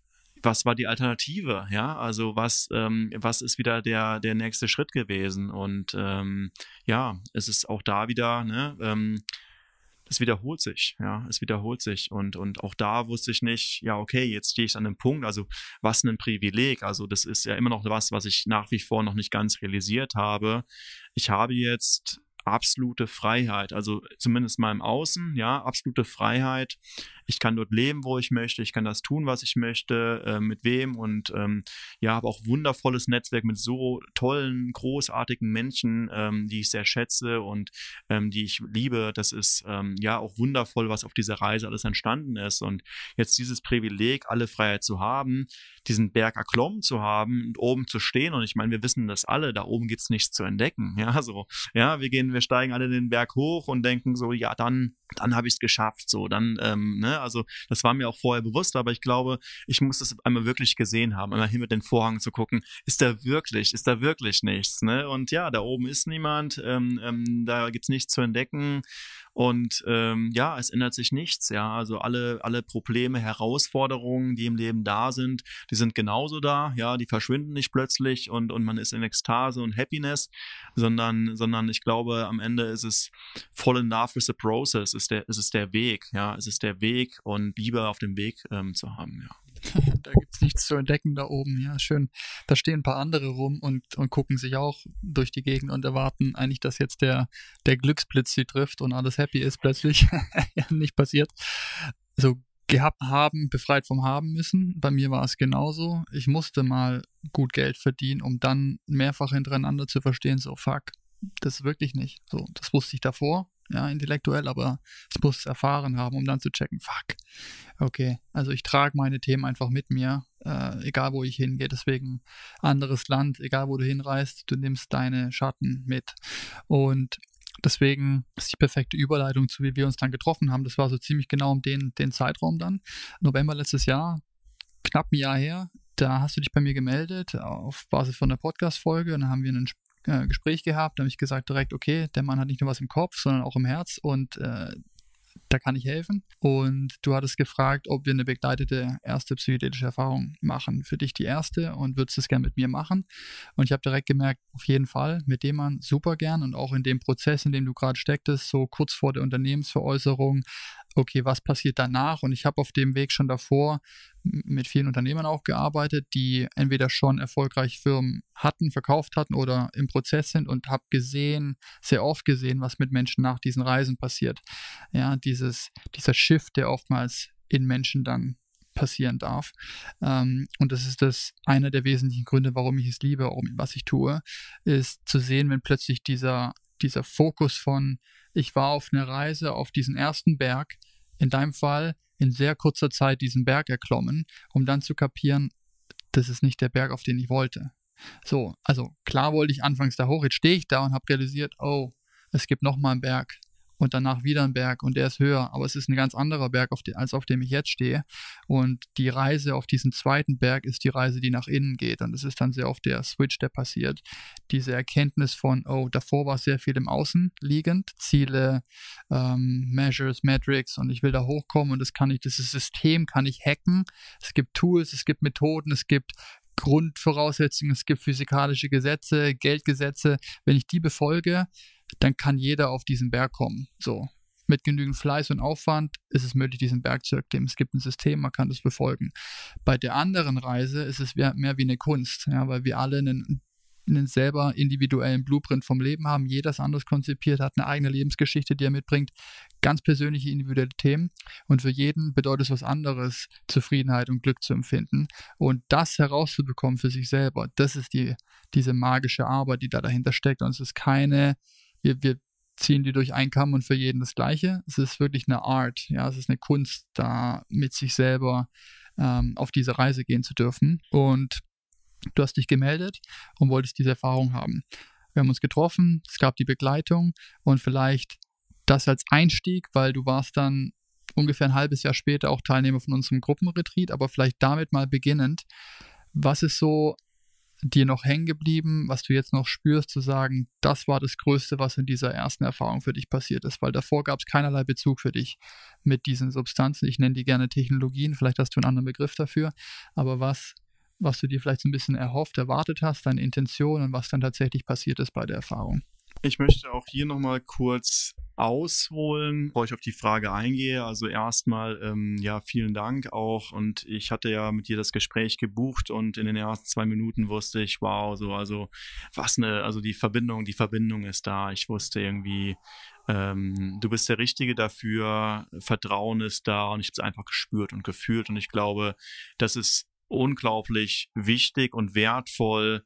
was war die Alternative? Ja, also was, ähm, was ist wieder der, der nächste Schritt gewesen? Und ähm, ja, es ist auch da wieder, ne, ähm, es wiederholt sich, ja, es wiederholt sich und, und auch da wusste ich nicht, ja, okay, jetzt stehe ich an einem Punkt, also was ein Privileg, also das ist ja immer noch was, was ich nach wie vor noch nicht ganz realisiert habe. Ich habe jetzt absolute Freiheit, also zumindest mal im Außen, ja, absolute Freiheit. Ich kann dort leben, wo ich möchte, ich kann das tun, was ich möchte, äh, mit wem und ähm, ja, habe auch wundervolles Netzwerk mit so tollen, großartigen Menschen, ähm, die ich sehr schätze und ähm, die ich liebe. Das ist ähm, ja auch wundervoll, was auf dieser Reise alles entstanden ist und jetzt dieses Privileg, alle Freiheit zu haben, diesen Berg erklommen zu haben und oben zu stehen und ich meine, wir wissen das alle, da oben gibt's nichts zu entdecken, ja, so, ja, wir gehen, wir steigen alle den Berg hoch und denken so, ja, dann dann habe ich es geschafft, so, dann, ähm, ne, also das war mir auch vorher bewusst, aber ich glaube, ich muss das einmal wirklich gesehen haben, einmal hinter den Vorhang zu gucken, ist da wirklich, ist da wirklich nichts, ne, und ja, da oben ist niemand, ähm, ähm, da gibt's nichts zu entdecken und ähm, ja, es ändert sich nichts, ja, also alle, alle Probleme, Herausforderungen, die im Leben da sind, die sind genauso da, ja, die verschwinden nicht plötzlich und, und man ist in Ekstase und Happiness, sondern, sondern ich glaube, am Ende ist es fall in love with the process, ist der, es ist der Weg, ja, es ist der Weg und Liebe auf dem Weg ähm, zu haben, ja. Da gibt es nichts zu entdecken da oben, ja, schön. Da stehen ein paar andere rum und, und gucken sich auch durch die Gegend und erwarten eigentlich, dass jetzt der, der Glücksblitz sie trifft und alles happy ist plötzlich. Ja, nicht passiert. So gehabt haben, befreit vom Haben müssen. Bei mir war es genauso. Ich musste mal gut Geld verdienen, um dann mehrfach hintereinander zu verstehen, so fuck, das wirklich nicht. So, das wusste ich davor, ja, intellektuell, aber ich muss es erfahren haben, um dann zu checken, fuck, okay, also ich trage meine Themen einfach mit mir, äh, egal wo ich hingehe, deswegen anderes Land, egal wo du hinreist, du nimmst deine Schatten mit und deswegen ist die perfekte Überleitung zu, wie wir uns dann getroffen haben, das war so ziemlich genau um den, den Zeitraum dann, November letztes Jahr, knapp ein Jahr her, da hast du dich bei mir gemeldet, auf Basis von einer Podcast-Folge und dann haben wir einen äh, Gespräch gehabt, da habe ich gesagt direkt, okay, der Mann hat nicht nur was im Kopf, sondern auch im Herz und äh, da kann ich helfen. Und du hattest gefragt, ob wir eine begleitete erste psychedelische Erfahrung machen. Für dich die erste und würdest es gerne mit mir machen. Und ich habe direkt gemerkt, auf jeden Fall, mit dem Mann super gern und auch in dem Prozess, in dem du gerade stecktest, so kurz vor der Unternehmensveräußerung, okay, was passiert danach? Und ich habe auf dem Weg schon davor mit vielen Unternehmern auch gearbeitet, die entweder schon erfolgreich Firmen hatten, verkauft hatten oder im Prozess sind und habe gesehen, sehr oft gesehen, was mit Menschen nach diesen Reisen passiert. Ja, dieses, dieser Shift, der oftmals in Menschen dann passieren darf. Ähm, und das ist das einer der wesentlichen Gründe, warum ich es liebe, warum, was ich tue, ist zu sehen, wenn plötzlich dieser, dieser Fokus von ich war auf einer Reise auf diesen ersten Berg, in deinem Fall in sehr kurzer Zeit diesen Berg erklommen, um dann zu kapieren, das ist nicht der Berg, auf den ich wollte. So, also klar wollte ich anfangs da hoch, jetzt stehe ich da und habe realisiert, oh, es gibt nochmal einen Berg und danach wieder einen Berg und der ist höher, aber es ist ein ganz anderer Berg, auf die, als auf dem ich jetzt stehe. Und die Reise auf diesen zweiten Berg ist die Reise, die nach innen geht und es ist dann sehr oft der Switch, der passiert. Diese Erkenntnis von, oh, davor war sehr viel im Außen liegend, Ziele, ähm, Measures, Metrics und ich will da hochkommen und das kann ich, dieses System kann ich hacken. Es gibt Tools, es gibt Methoden, es gibt Grundvoraussetzungen, es gibt physikalische Gesetze, Geldgesetze. Wenn ich die befolge, dann kann jeder auf diesen Berg kommen. So, mit genügend Fleiß und Aufwand ist es möglich, diesen Berg zu erklimmen. Es gibt ein System, man kann das befolgen. Bei der anderen Reise ist es mehr, mehr wie eine Kunst, ja, weil wir alle einen, einen selber individuellen Blueprint vom Leben haben. Jeder ist anders konzipiert, hat eine eigene Lebensgeschichte, die er mitbringt, ganz persönliche individuelle Themen und für jeden bedeutet es was anderes, Zufriedenheit und Glück zu empfinden und das herauszubekommen für sich selber, das ist die, diese magische Arbeit, die da dahinter steckt und es ist keine Wir, wir ziehen die durch einen Kamm und für jeden das Gleiche. Es ist wirklich eine Art, ja, es ist eine Kunst, da mit sich selber ähm, auf diese Reise gehen zu dürfen. Und du hast dich gemeldet und wolltest diese Erfahrung haben. Wir haben uns getroffen, es gab die Begleitung und vielleicht das als Einstieg, weil du warst dann ungefähr ein halbes Jahr später auch Teilnehmer von unserem Gruppenretreat, aber vielleicht damit mal beginnend. Was ist so dir noch hängen geblieben, was du jetzt noch spürst, zu sagen, das war das Größte, was in dieser ersten Erfahrung für dich passiert ist, weil davor gab es keinerlei Bezug für dich mit diesen Substanzen. Ich nenne die gerne Technologien, vielleicht hast du einen anderen Begriff dafür, aber was, was du dir vielleicht so ein bisschen erhofft, erwartet hast, deine Intention und was dann tatsächlich passiert ist bei der Erfahrung. Ich möchte auch hier nochmal kurz ausholen, bevor ich auf die Frage eingehe. Also erstmal, ähm, ja, vielen Dank auch. Und ich hatte ja mit dir das Gespräch gebucht und in den ersten zwei Minuten wusste ich, wow, so, also was eine, also die Verbindung, die Verbindung ist da. Ich wusste irgendwie, ähm, du bist der Richtige dafür, Vertrauen ist da und ich habe es einfach gespürt und gefühlt. Und ich glaube, das ist unglaublich wichtig und wertvoll,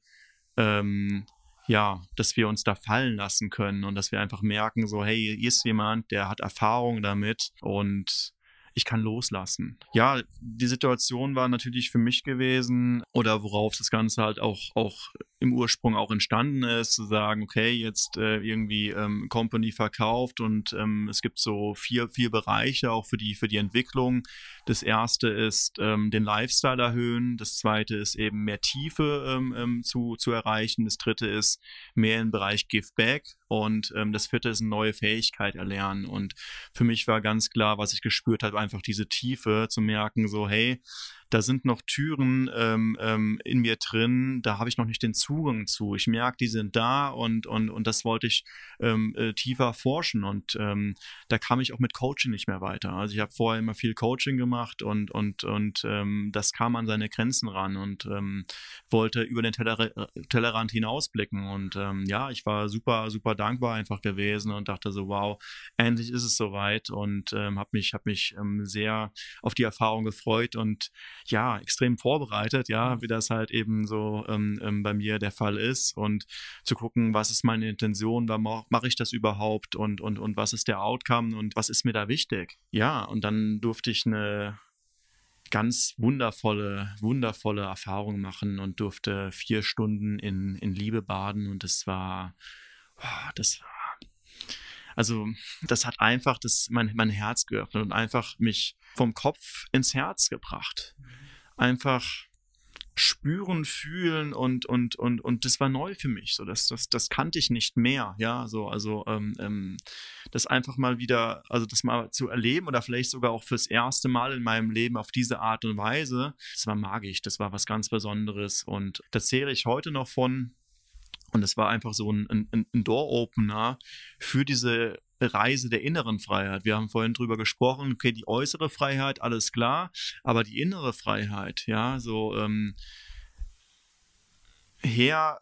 ähm, ja, dass wir uns da fallen lassen können und dass wir einfach merken, so, hey, hier ist jemand, der hat Erfahrung damit und ich kann loslassen. Ja, die Situation war natürlich für mich gewesen oder worauf das Ganze halt auch, auch im Ursprung auch entstanden ist, zu sagen, okay, jetzt äh, irgendwie ähm, Company verkauft und ähm, es gibt so vier, vier Bereiche auch für die, für die Entwicklung. Das erste ist ähm, den Lifestyle erhöhen, das zweite ist eben mehr Tiefe ähm, ähm, zu, zu erreichen, das dritte ist mehr im Bereich Give Back und ähm, das vierte ist eine neue Fähigkeit erlernen und für mich war ganz klar, was ich gespürt habe, einfach diese Tiefe zu merken, so hey, da sind noch Türen ähm, ähm, in mir drin, da habe ich noch nicht den Zugang zu. Ich merke, die sind da und, und, und das wollte ich ähm, äh, tiefer forschen und ähm, da kam ich auch mit Coaching nicht mehr weiter. Also ich habe vorher immer viel Coaching gemacht und, und, und ähm, das kam an seine Grenzen ran und ähm, wollte über den Teller- Tellerrand hinausblicken und ähm, ja, ich war super, super dankbar einfach gewesen und dachte so, wow, endlich ist es soweit und ähm, habe mich, hab mich ähm, sehr auf die Erfahrung gefreut und ja, extrem vorbereitet, ja, wie das halt eben so ähm, ähm, bei mir der Fall ist und zu gucken, was ist meine Intention, warum mache ich das überhaupt und, und, und was ist der Outcome und was ist mir da wichtig? Ja, und dann durfte ich eine ganz wundervolle, wundervolle Erfahrung machen und durfte vier Stunden in, in Liebe baden und das war, oh, das war Also das hat einfach das, mein, mein Herz geöffnet und einfach mich vom Kopf ins Herz gebracht. Einfach spüren, fühlen und und und und das war neu für mich. So, das das das kannte ich nicht mehr. Ja, so also ähm, ähm, das einfach mal wieder, also das mal zu erleben oder vielleicht sogar auch fürs erste Mal in meinem Leben auf diese Art und Weise. Das war magisch. Das war was ganz Besonderes und da zehre ich heute noch von. Und es war einfach so ein, ein, ein Door-Opener für diese Reise der inneren Freiheit. Wir haben vorhin drüber gesprochen, okay, die äußere Freiheit, alles klar, aber die innere Freiheit, ja, so ähm, Herr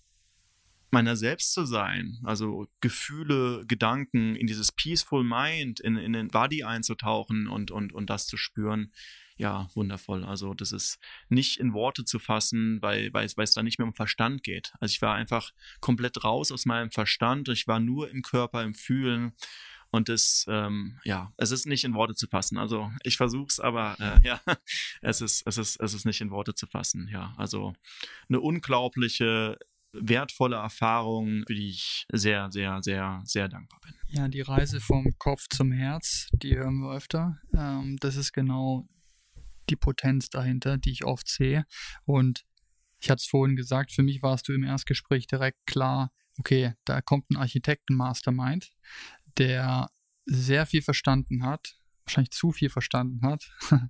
meiner selbst zu sein, also Gefühle, Gedanken, in dieses Peaceful Mind, in, in den Body einzutauchen und, und, und das zu spüren, ja, wundervoll. Also das ist nicht in Worte zu fassen, weil, weil, weil es da nicht mehr um Verstand geht. Also ich war einfach komplett raus aus meinem Verstand. Ich war nur im Körper, im Fühlen. Und das, ähm, ja, es ist nicht in Worte zu fassen. Also ich versuche es, aber äh, ja, es ist, es ist, es ist nicht in Worte zu fassen. Ja, also eine unglaubliche, wertvolle Erfahrung, für die ich sehr, sehr, sehr, sehr dankbar bin. Ja, die Reise vom Kopf zum Herz, die hören wir öfter. Ähm, das ist genau die Potenz dahinter, die ich oft sehe. Und ich hatte es vorhin gesagt, für mich warst du im Erstgespräch direkt klar, okay, da kommt ein Architekten-Mastermind, der sehr viel verstanden hat, wahrscheinlich zu viel verstanden hat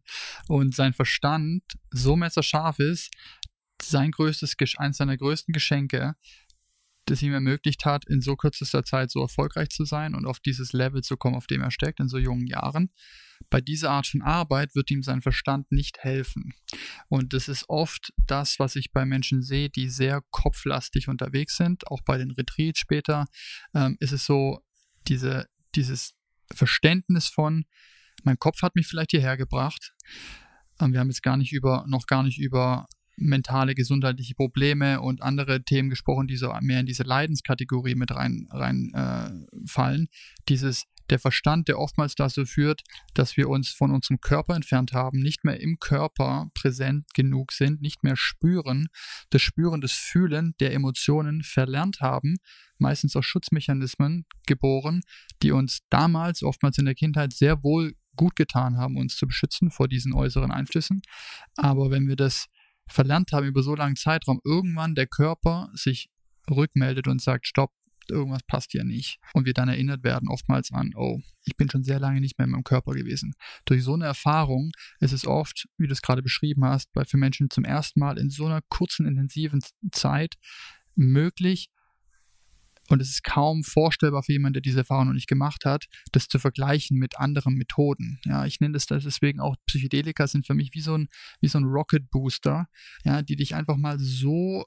und sein Verstand so messerscharf ist, sein größtes, eines seiner größten Geschenke, das ihm ermöglicht hat, in so kürzester Zeit so erfolgreich zu sein und auf dieses Level zu kommen, auf dem er steckt, in so jungen Jahren. Bei dieser Art von Arbeit wird ihm sein Verstand nicht helfen. Und das ist oft das, was ich bei Menschen sehe, die sehr kopflastig unterwegs sind. Auch bei den Retreats später ähm, ist es so, diese, dieses Verständnis von, mein Kopf hat mich vielleicht hierher gebracht. Ähm, wir haben jetzt gar nicht über, noch gar nicht über mentale, gesundheitliche Probleme und andere Themen gesprochen, die so mehr in diese Leidenskategorie mit rein, rein äh, fallen. Dieses, der Verstand, der oftmals dazu führt, dass wir uns von unserem Körper entfernt haben, nicht mehr im Körper präsent genug sind, nicht mehr spüren, das Spüren, das Fühlen der Emotionen verlernt haben, meistens aus Schutzmechanismen geboren, die uns damals, oftmals in der Kindheit, sehr wohl gut getan haben, uns zu beschützen vor diesen äußeren Einflüssen. Aber wenn wir das verlernt haben über so langen Zeitraum, irgendwann der Körper sich rückmeldet und sagt, stopp, irgendwas passt hier nicht. Und wir dann erinnert werden oftmals an, oh, ich bin schon sehr lange nicht mehr in meinem Körper gewesen. Durch so eine Erfahrung ist es oft, wie du es gerade beschrieben hast, bei für Menschen zum ersten Mal in so einer kurzen, intensiven Zeit möglich, und es ist kaum vorstellbar für jemanden, der diese Erfahrung noch nicht gemacht hat, das zu vergleichen mit anderen Methoden. Ja, ich nenne das deswegen auch, Psychedelika sind für mich wie so ein, wie so ein Rocket Booster, ja, die dich einfach mal so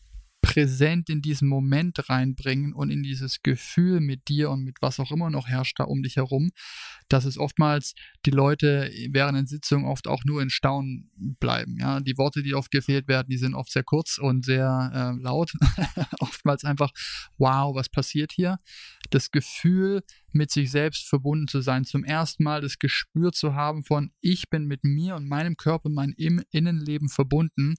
präsent in diesen Moment reinbringen und in dieses Gefühl mit dir und mit was auch immer noch herrscht da um dich herum, dass es oftmals die Leute während der Sitzung oft auch nur in Staunen bleiben. Ja, die Worte, die oft gefehlt werden, die sind oft sehr kurz und sehr äh, laut. Oftmals einfach, wow, was passiert hier? Das Gefühl, mit sich selbst verbunden zu sein, zum ersten Mal das Gespür zu haben von, ich bin mit mir und meinem Körper, meinem Innenleben verbunden,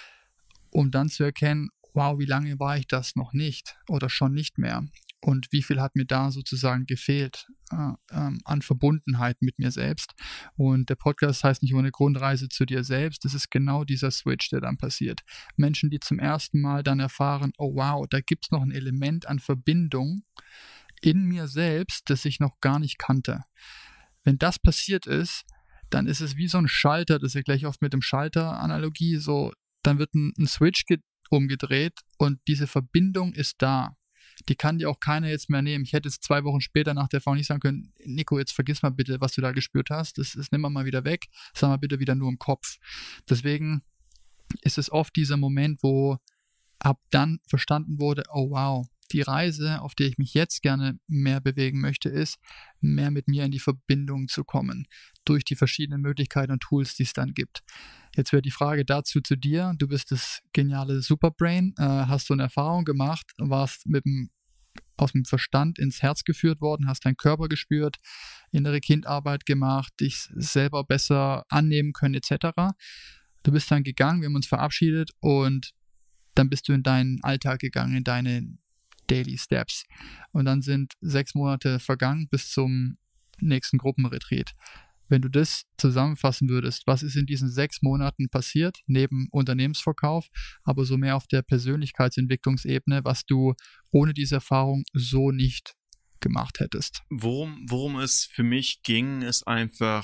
um dann zu erkennen, wow, wie lange war ich das noch nicht oder schon nicht mehr? Und wie viel hat mir da sozusagen gefehlt äh, ähm, an Verbundenheit mit mir selbst? Und der Podcast heißt nicht nur eine Grundreise zu dir selbst, das ist genau dieser Switch, der dann passiert. Menschen, die zum ersten Mal dann erfahren, oh wow, da gibt es noch ein Element an Verbindung in mir selbst, das ich noch gar nicht kannte. Wenn das passiert ist, dann ist es wie so ein Schalter, das ist ja gleich oft mit dem Schalter-Analogie, so, dann wird ein, ein Switch ge- umgedreht und diese Verbindung ist da. Die kann dir auch keiner jetzt mehr nehmen. Ich hätte jetzt zwei Wochen später nach der Erfahrung nicht sagen können, Nico, jetzt vergiss mal bitte, was du da gespürt hast. Das, das nimm mal wieder weg. Sag mal bitte wieder nur im Kopf. Deswegen ist es oft dieser Moment, wo ab dann verstanden wurde, oh wow, die Reise, auf der ich mich jetzt gerne mehr bewegen möchte, ist, mehr mit mir in die Verbindung zu kommen, durch die verschiedenen Möglichkeiten und Tools, die es dann gibt. Jetzt wäre die Frage dazu zu dir, du bist das geniale Superbrain, äh, hast du eine Erfahrung gemacht, warst mit dem, aus dem Verstand ins Herz geführt worden, hast deinen Körper gespürt, innere Kindarbeit gemacht, dich selber besser annehmen können et cetera. Du bist dann gegangen, wir haben uns verabschiedet und dann bist du in deinen Alltag gegangen, in deine Daily Steps. Und dann sind sechs Monate vergangen bis zum nächsten Gruppenretreat. Wenn du das zusammenfassen würdest, was ist in diesen sechs Monaten passiert, neben Unternehmensverkauf, aber so mehr auf der Persönlichkeitsentwicklungsebene, was du ohne diese Erfahrung so nicht gemacht hättest? Worum, worum es für mich ging, ist einfach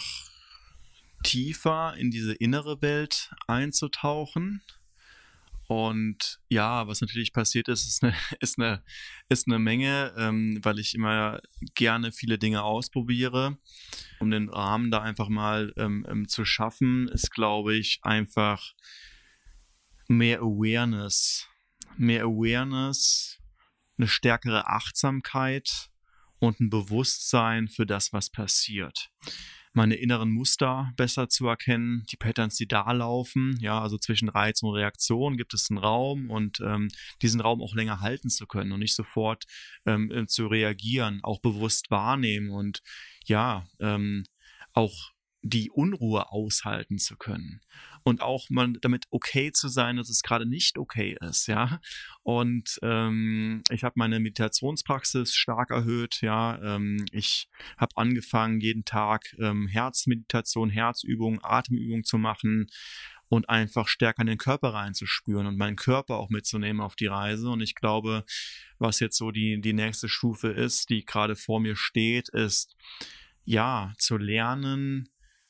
tiefer in diese innere Welt einzutauchen. Und ja, was natürlich passiert ist, ist eine, ist eine, ist eine Menge, ähm, weil ich immer gerne viele Dinge ausprobiere. Um den Rahmen da einfach mal ähm, ähm, zu schaffen, ist, glaube ich, einfach mehr Awareness. Mehr Awareness, eine stärkere Achtsamkeit und ein Bewusstsein für das, was passiert. Meine inneren Muster besser zu erkennen, die Patterns, die da laufen, ja, also zwischen Reiz und Reaktion gibt es einen Raum und ähm, diesen Raum auch länger halten zu können und nicht sofort ähm, zu reagieren, auch bewusst wahrnehmen und ja, ähm, auch die Unruhe aushalten zu können und auch mal damit okay zu sein, dass es gerade nicht okay ist, ja. Und ähm, ich habe meine Meditationspraxis stark erhöht, ja. Ähm, ich habe angefangen, jeden Tag ähm, Herzmeditation, Herzübungen, Atemübungen zu machen und einfach stärker in den Körper reinzuspüren und meinen Körper auch mitzunehmen auf die Reise. Und ich glaube, was jetzt so die, die nächste Stufe ist, die gerade vor mir steht, ist, ja, zu lernen,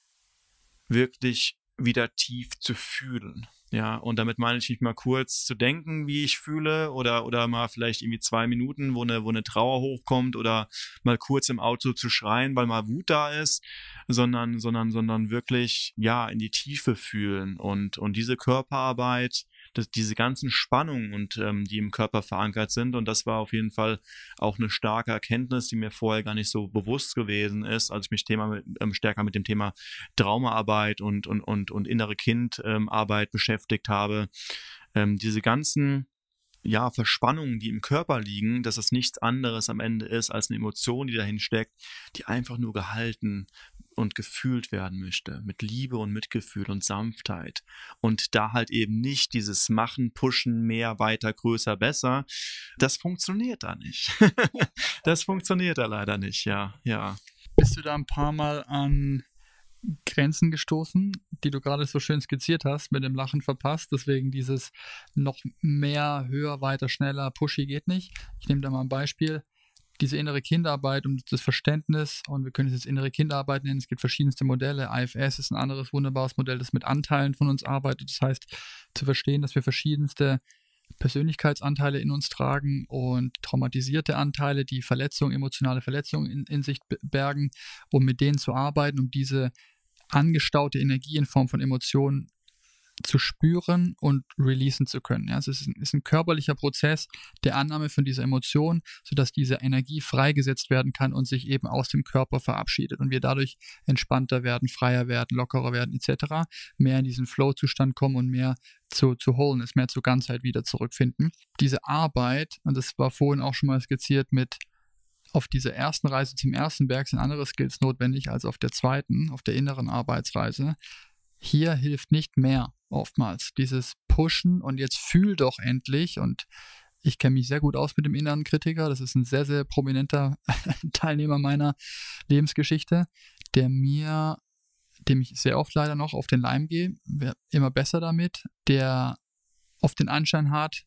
wirklich wieder tief zu fühlen. Ja, und damit meine ich nicht mal kurz zu denken, wie ich fühle oder, oder mal vielleicht irgendwie zwei Minuten, wo eine, wo eine Trauer hochkommt oder mal kurz im Auto zu schreien, weil mal Wut da ist, sondern, sondern, sondern wirklich, ja, in die Tiefe fühlen und, und diese Körperarbeit, das, diese ganzen Spannungen und ähm, die im Körper verankert sind und das war auf jeden Fall auch eine starke Erkenntnis, die mir vorher gar nicht so bewusst gewesen ist, als ich mich Thema mit, ähm, stärker mit dem Thema Traumaarbeit und, und, und, und innere Kindarbeit ähm, beschäftigt habe. Ähm, diese ganzen ja, Verspannungen, die im Körper liegen, dass es nichts anderes am Ende ist als eine Emotion, die dahin steckt, die einfach nur gehalten und gefühlt werden möchte, mit Liebe und Mitgefühl und Sanftheit. Und da halt eben nicht dieses Machen, Pushen, mehr, weiter, größer, besser, das funktioniert da nicht. Das funktioniert da leider nicht, ja, ja. Bist du da ein paar Mal an Grenzen gestoßen, die du gerade so schön skizziert hast, mit dem Lachen verpasst, deswegen dieses noch mehr, höher, weiter, schneller, pushy geht nicht. Ich nehme da mal ein Beispiel. Diese innere Kinderarbeit und das Verständnis, und wir können es jetzt innere Kinderarbeit nennen, es gibt verschiedenste Modelle, I F S ist ein anderes wunderbares Modell, das mit Anteilen von uns arbeitet, das heißt, zu verstehen, dass wir verschiedenste Persönlichkeitsanteile in uns tragen und traumatisierte Anteile, die Verletzungen, emotionale Verletzungen in, in sich bergen, um mit denen zu arbeiten, um diese angestaute Energie in Form von Emotionen zu spüren und releasen zu können. Ja, es ist ein, ist ein körperlicher Prozess der Annahme von dieser Emotion, sodass diese Energie freigesetzt werden kann und sich eben aus dem Körper verabschiedet und wir dadurch entspannter werden, freier werden, lockerer werden et cetera, mehr in diesen Flow-Zustand kommen und mehr zu, zu Wholeness, mehr zur Ganzheit wieder zurückfinden. Diese Arbeit, und das war vorhin auch schon mal skizziert mit auf dieser ersten Reise zum ersten Berg sind andere Skills notwendig als auf der zweiten, auf der inneren Arbeitsreise. Hier hilft nicht mehr oftmals. Dieses Pushen und jetzt fühl doch endlich, und ich kenne mich sehr gut aus mit dem inneren Kritiker, das ist ein sehr, sehr prominenter Teilnehmer meiner Lebensgeschichte, der mir, dem ich sehr oft leider noch auf den Leim gehe, immer besser damit, der oft den Anschein hat,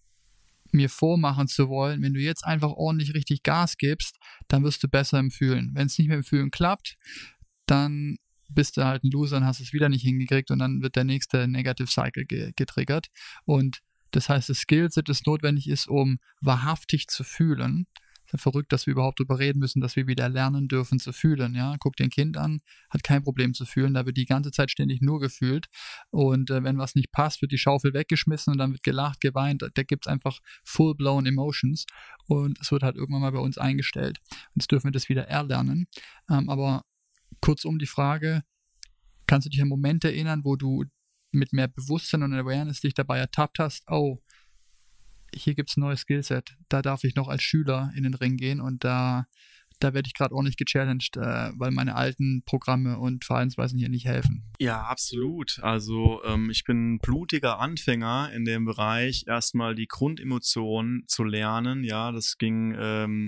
mir vormachen zu wollen, wenn du jetzt einfach ordentlich richtig Gas gibst, dann wirst du besser im Fühlen. Wenn es nicht mehr im Fühlen klappt, dann bist du halt ein Loser und hast es wieder nicht hingekriegt und dann wird der nächste Negative Cycle ge- getriggert. Und das heißt, das Skillset, das notwendig ist, um wahrhaftig zu fühlen. Es ist ja verrückt, dass wir überhaupt darüber reden müssen, dass wir wieder lernen dürfen zu fühlen. Ja? Guck dir ein Kind an, hat kein Problem zu fühlen, da wird die ganze Zeit ständig nur gefühlt. Und äh, wenn was nicht passt, wird die Schaufel weggeschmissen und dann wird gelacht, geweint. Da gibt es einfach full-blown Emotions und es wird halt irgendwann mal bei uns eingestellt. Und jetzt dürfen wir das wieder erlernen. Ähm, aber kurzum die Frage, kannst du dich an Momente erinnern, wo du mit mehr Bewusstsein und Awareness dich dabei ertappt hast, oh, hier gibt es ein neues Skillset, da darf ich noch als Schüler in den Ring gehen und da, da werde ich gerade ordentlich gechallenged, äh, weil meine alten Programme und Verhaltensweisen hier nicht helfen. Ja, absolut. Also ähm, ich bin ein blutiger Anfänger in dem Bereich, erstmal die Grundemotionen zu lernen. Ja, das ging ähm,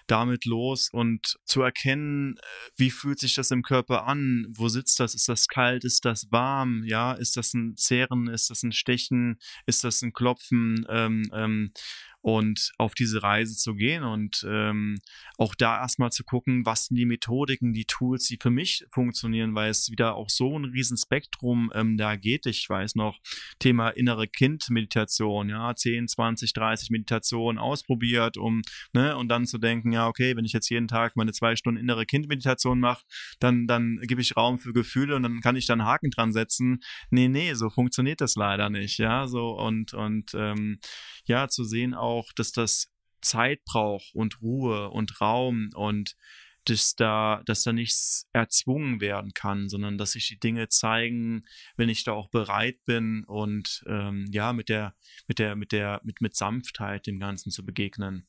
damit los und zu erkennen, wie fühlt sich das im Körper an, wo sitzt das, ist das kalt, ist das warm, ja, ist das ein Zehren, ist das ein Stechen, ist das ein Klopfen, ähm, ähm, und auf diese Reise zu gehen und ähm, auch da erstmal zu gucken, was sind die Methodiken, die Tools, die für mich funktionieren, weil es wieder auch so ein riesen Spektrum ähm, da geht. Ich weiß noch, Thema innere Kind-Meditation, ja, zehn, zwanzig, dreißig Meditationen ausprobiert, um, ne, und dann zu denken, ja, okay, wenn ich jetzt jeden Tag meine zwei Stunden innere Kind-Meditation mache, dann, dann gebe ich Raum für Gefühle und dann kann ich da einen Haken dran setzen. Nee, nee, so funktioniert das leider nicht, ja, so und, und, ähm, ja, zu sehen auch, dass das Zeit braucht und Ruhe und Raum und dass da, dass da nichts erzwungen werden kann, sondern dass sich die Dinge zeigen, wenn ich da auch bereit bin und ähm, ja, mit der, mit der, mit der, mit, mit Sanftheit dem Ganzen zu begegnen.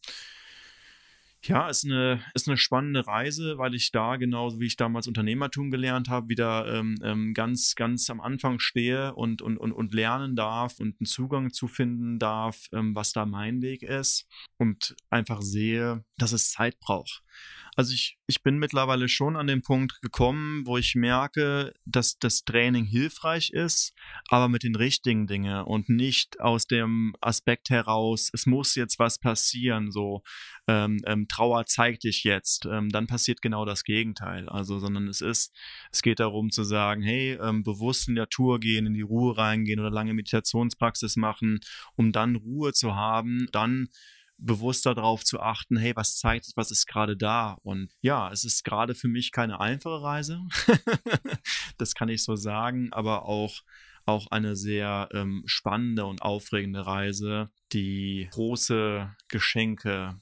Ja, ist eine, ist eine spannende Reise, weil ich da, genauso wie ich damals Unternehmertum gelernt habe, wieder ähm, ähm, ganz, ganz am Anfang stehe und, und, und, und lernen darf und einen Zugang zu finden darf, ähm, was da mein Weg ist und einfach sehe, dass es Zeit braucht. Also ich, ich bin mittlerweile schon an den Punkt gekommen, wo ich merke, dass das Training hilfreich ist, aber mit den richtigen Dingen und nicht aus dem Aspekt heraus, es muss jetzt was passieren, so ähm, ähm, Trauer zeigt dich jetzt, ähm, dann passiert genau das Gegenteil. Also, sondern es ist, es geht darum zu sagen, hey, ähm, bewusst in die Natur gehen, in die Ruhe reingehen oder lange Meditationspraxis machen, um dann Ruhe zu haben, dann bewusster darauf zu achten, hey, was zeigt sich, was ist gerade da? Und ja, es ist gerade für mich keine einfache Reise, das kann ich so sagen, aber auch, auch eine sehr ähm, spannende und aufregende Reise, die große Geschenke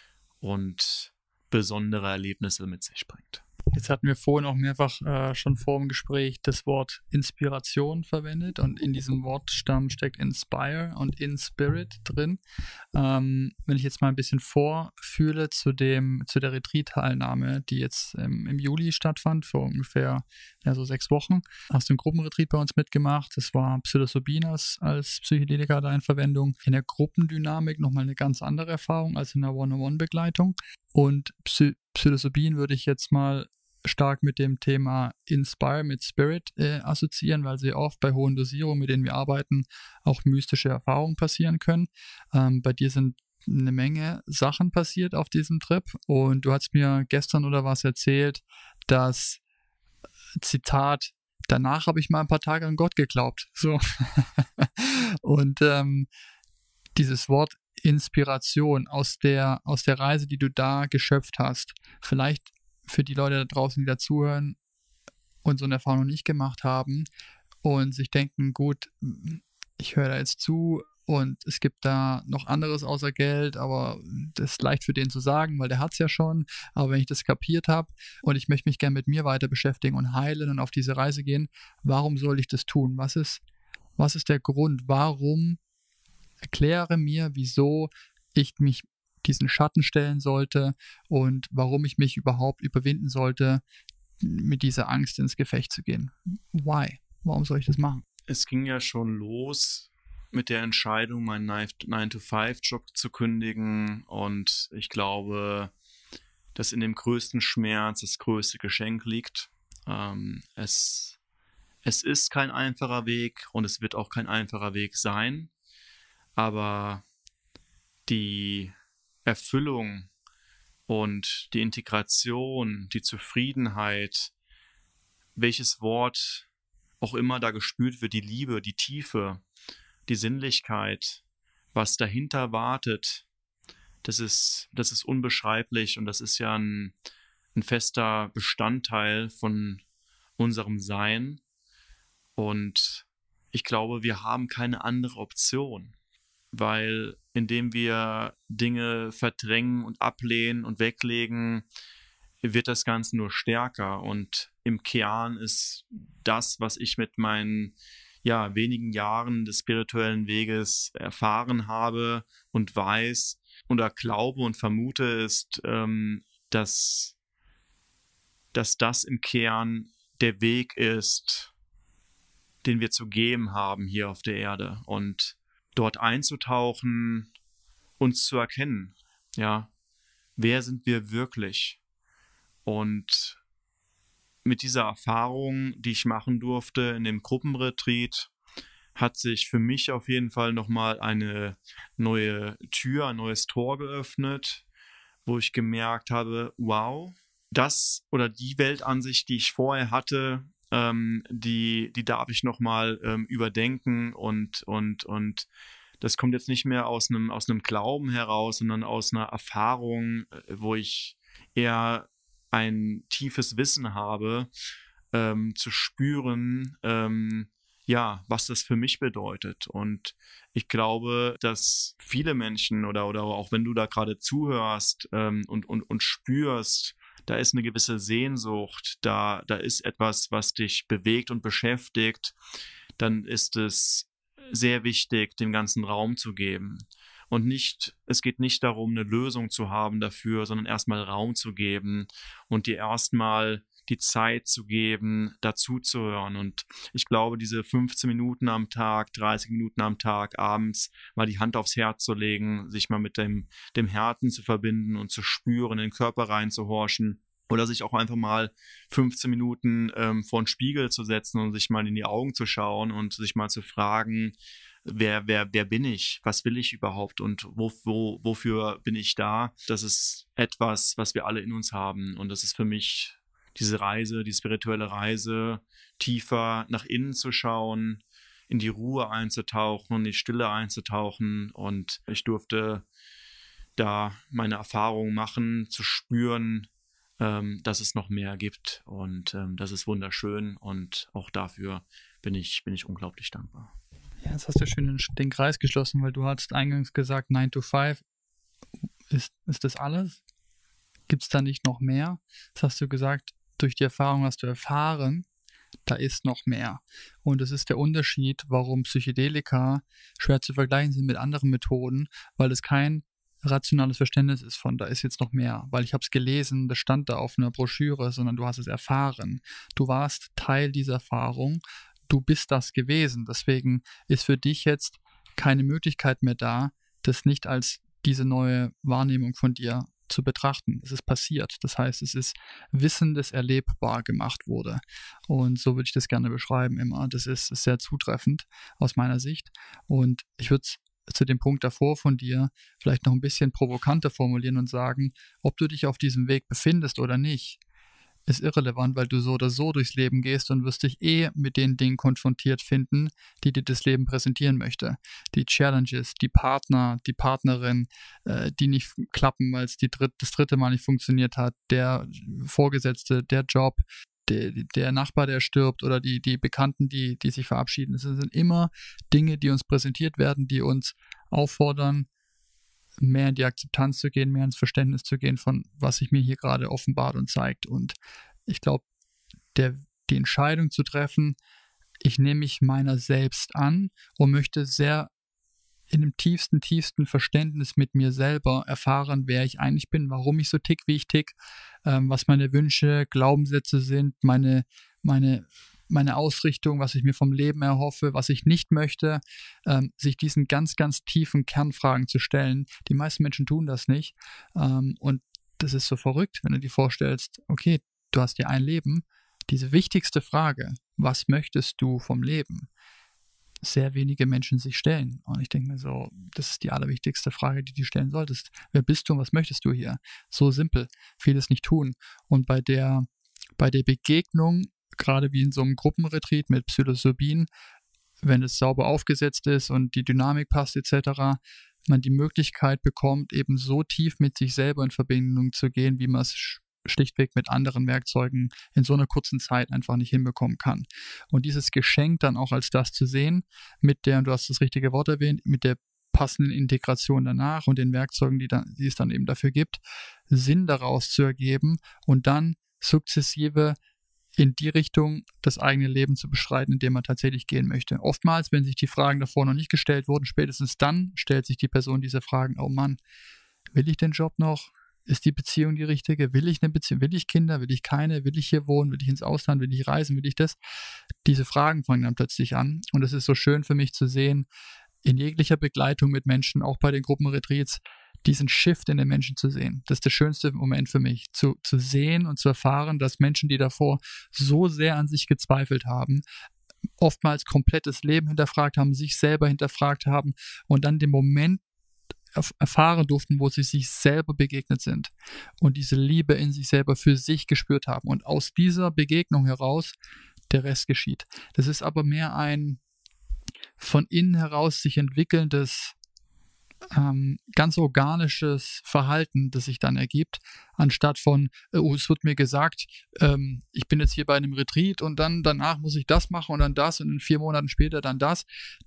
und besondere Erlebnisse mit sich bringt. Jetzt hatten wir vorhin auch mehrfach äh, schon vor dem Gespräch das Wort Inspiration verwendet und in diesem Wortstamm steckt Inspire und In Spirit drin. Ähm, wenn ich jetzt mal ein bisschen vorfühle zu dem, zu der Retreat-Teilnahme, die jetzt ähm, im Juli stattfand, vor ungefähr ja, so sechs Wochen, hast du einen Gruppenretreat bei uns mitgemacht. Das war Psilocybin als, als Psychedelika da in Verwendung. In der Gruppendynamik nochmal eine ganz andere Erfahrung als in der One-on-One-Begleitung. Und Psy- Psilocybin würde ich jetzt mal stark mit dem Thema Inspire, mit Spirit äh, assoziieren, weil sehr oft bei hohen Dosierungen, mit denen wir arbeiten, auch mystische Erfahrungen passieren können. Ähm, bei dir sind eine Menge Sachen passiert auf diesem Trip und du hast mir gestern oder was erzählt, dass, Zitat, danach habe ich mal ein paar Tage an Gott geglaubt. So. Und ähm, dieses Wort Inspiration aus der, aus der Reise, die du da geschöpft hast, vielleicht für die Leute da draußen, die dazuhören und so eine Erfahrung noch nicht gemacht haben und sich denken, gut, ich höre da jetzt zu und es gibt da noch anderes außer Geld, aber das ist leicht für den zu sagen, weil der hat es ja schon, aber wenn ich das kapiert habe und ich möchte mich gerne mit mir weiter beschäftigen und heilen und auf diese Reise gehen, warum soll ich das tun? Was ist, was ist der Grund? Warum? Erkläre mir, wieso ich mich diesen Schatten stellen sollte und warum ich mich überhaupt überwinden sollte, mit dieser Angst ins Gefecht zu gehen. Why? Warum soll ich das machen? Es ging ja schon los mit der Entscheidung, meinen nine to five Job zu kündigen und ich glaube, dass in dem größten Schmerz das größte Geschenk liegt. Ähm, es, es ist kein einfacher Weg und es wird auch kein einfacher Weg sein, aber die Erfüllung und die Integration, die Zufriedenheit, welches Wort auch immer da gespürt wird, die Liebe, die Tiefe, die Sinnlichkeit, was dahinter wartet, das ist, das ist unbeschreiblich und das ist ja ein, ein fester Bestandteil von unserem Sein und ich glaube, wir haben keine andere Option. Weil indem wir Dinge verdrängen und ablehnen und weglegen, wird das Ganze nur stärker. Und im Kern ist das, was ich mit meinen ja, wenigen Jahren des spirituellen Weges erfahren habe und weiß oder glaube und vermute, ist, ähm, dass, dass das im Kern der Weg ist, den wir zu gehen haben hier auf der Erde. Und dort einzutauchen, uns zu erkennen, ja, wer sind wir wirklich? Und mit dieser Erfahrung, die ich machen durfte in dem Gruppenretreat, hat sich für mich auf jeden Fall nochmal eine neue Tür, ein neues Tor geöffnet, wo ich gemerkt habe, wow, das oder die Weltansicht, die ich vorher hatte, ähm, die, die darf ich nochmal ähm, überdenken und, und, und das kommt jetzt nicht mehr aus einem, aus einem Glauben heraus, sondern aus einer Erfahrung, wo ich eher ein tiefes Wissen habe, ähm, zu spüren, ähm, ja, was das für mich bedeutet. Und ich glaube, dass viele Menschen oder, oder auch wenn du da gerade zuhörst ähm, und, und, und spürst, da ist eine gewisse Sehnsucht, da, da ist etwas, was dich bewegt und beschäftigt, dann ist es sehr wichtig, dem ganzen Raum zu geben. Und nicht, es geht nicht darum, eine Lösung zu haben dafür, sondern erstmal Raum zu geben und dir erstmal die Zeit zu geben, dazu zu hören. Und ich glaube, diese fünfzehn Minuten am Tag, dreißig Minuten am Tag, abends mal die Hand aufs Herz zu legen, sich mal mit dem, dem Herzen zu verbinden und zu spüren, in den Körper reinzuhorchen. Oder sich auch einfach mal fünfzehn Minuten ähm, vor den Spiegel zu setzen und sich mal in die Augen zu schauen und sich mal zu fragen, wer, wer, wer bin ich? Was will ich überhaupt? Und wo, wo, wofür bin ich da? Das ist etwas, was wir alle in uns haben. Und das ist für mich diese Reise, die spirituelle Reise, tiefer nach innen zu schauen, in die Ruhe einzutauchen, in die Stille einzutauchen. Und ich durfte da meine Erfahrungen machen, zu spüren, ähm, dass es noch mehr gibt. Und ähm, das ist wunderschön. Und auch dafür bin ich, bin ich unglaublich dankbar. Ja, jetzt hast du schön den, den Kreis geschlossen, weil du hast eingangs gesagt, nine to five. Ist, ist das alles? Gibt es da nicht noch mehr? Das hast du gesagt, durch die Erfahrung hast du erfahren, da ist noch mehr. Und das ist der Unterschied, warum Psychedelika schwer zu vergleichen sind mit anderen Methoden, weil es kein rationales Verständnis ist von, da ist jetzt noch mehr, weil ich habe es gelesen, das stand da auf einer Broschüre, sondern du hast es erfahren. Du warst Teil dieser Erfahrung, du bist das gewesen. Deswegen ist für dich jetzt keine Möglichkeit mehr da, das nicht als diese neue Wahrnehmung von dir zu betrachten. Es ist passiert. Das heißt, es ist Wissen, das erlebbar gemacht wurde. Und so würde ich das gerne beschreiben immer. Das ist sehr zutreffend aus meiner Sicht. Und ich würde es zu dem Punkt davor von dir vielleicht noch ein bisschen provokanter formulieren und sagen, ob du dich auf diesem Weg befindest oder nicht, ist irrelevant, weil du so oder so durchs Leben gehst und wirst dich eh mit den Dingen konfrontiert finden, die dir das Leben präsentieren möchte. Die Challenges, die Partner, die Partnerin, äh, die nicht klappen, weil es die dritt, das dritte Mal nicht funktioniert hat, der Vorgesetzte, der Job, der, der Nachbar, der stirbt oder die, die Bekannten, die, die sich verabschieden. Es sind immer Dinge, die uns präsentiert werden, die uns auffordern, mehr in die Akzeptanz zu gehen, mehr ins Verständnis zu gehen von, was sich mir hier gerade offenbart und zeigt. Und ich glaube, die Entscheidung zu treffen, ich nehme mich meiner selbst an und möchte sehr in dem tiefsten, tiefsten Verständnis mit mir selber erfahren, wer ich eigentlich bin, warum ich so tick, wie ich tick, ähm, was meine Wünsche, Glaubenssätze sind, meine, meine meine Ausrichtung, was ich mir vom Leben erhoffe, was ich nicht möchte, ähm, sich diesen ganz, ganz tiefen Kernfragen zu stellen. Die meisten Menschen tun das nicht. Ähm, und das ist so verrückt, wenn du dir vorstellst, okay, du hast dir ein Leben. Diese wichtigste Frage, was möchtest du vom Leben? Sehr wenige Menschen sich stellen. Und ich denke mir so, das ist die allerwichtigste Frage, die du stellen solltest. Wer bist du und was möchtest du hier? So simpel, vieles nicht tun. Und bei der, bei der Begegnung, gerade wie in so einem Gruppenretreat mit Psilocybin, wenn es sauber aufgesetzt ist und die Dynamik passt et cetera, man die Möglichkeit bekommt, eben so tief mit sich selber in Verbindung zu gehen, wie man es schlichtweg mit anderen Werkzeugen in so einer kurzen Zeit einfach nicht hinbekommen kann. Und dieses Geschenk dann auch als das zu sehen, mit der, du hast das richtige Wort erwähnt, mit der passenden Integration danach und den Werkzeugen, die, dann, die es dann eben dafür gibt, Sinn daraus zu ergeben und dann sukzessive in die Richtung das eigene Leben zu beschreiten, in dem man tatsächlich gehen möchte. Oftmals, wenn sich die Fragen davor noch nicht gestellt wurden, spätestens dann stellt sich die Person diese Fragen, oh Mann, will ich den Job noch? Ist die Beziehung die richtige? Will ich eine Beziehung? Will ich Kinder? Will ich keine? Will ich hier wohnen? Will ich ins Ausland? Will ich reisen? Will ich das? Diese Fragen fangen dann plötzlich an. Und es ist so schön für mich zu sehen, in jeglicher Begleitung mit Menschen, auch bei den Gruppenretreats, diesen Shift in den Menschen zu sehen. Das ist der schönste Moment für mich, zu, zu sehen und zu erfahren, dass Menschen, die davor so sehr an sich gezweifelt haben, oftmals komplettes Leben hinterfragt haben, sich selber hinterfragt haben und dann den Moment erfahren durften, wo sie sich selber begegnet sind und diese Liebe in sich selber für sich gespürt haben. Und aus dieser Begegnung heraus der Rest geschieht. Das ist aber mehr ein von innen heraus sich entwickelndes, ähm, ganz organisches Verhalten, das sich dann ergibt, anstatt von, oh, es wird mir gesagt, ähm, ich bin jetzt hier bei einem Retreat und dann danach muss ich das machen und dann das und in vier Monaten später dann das.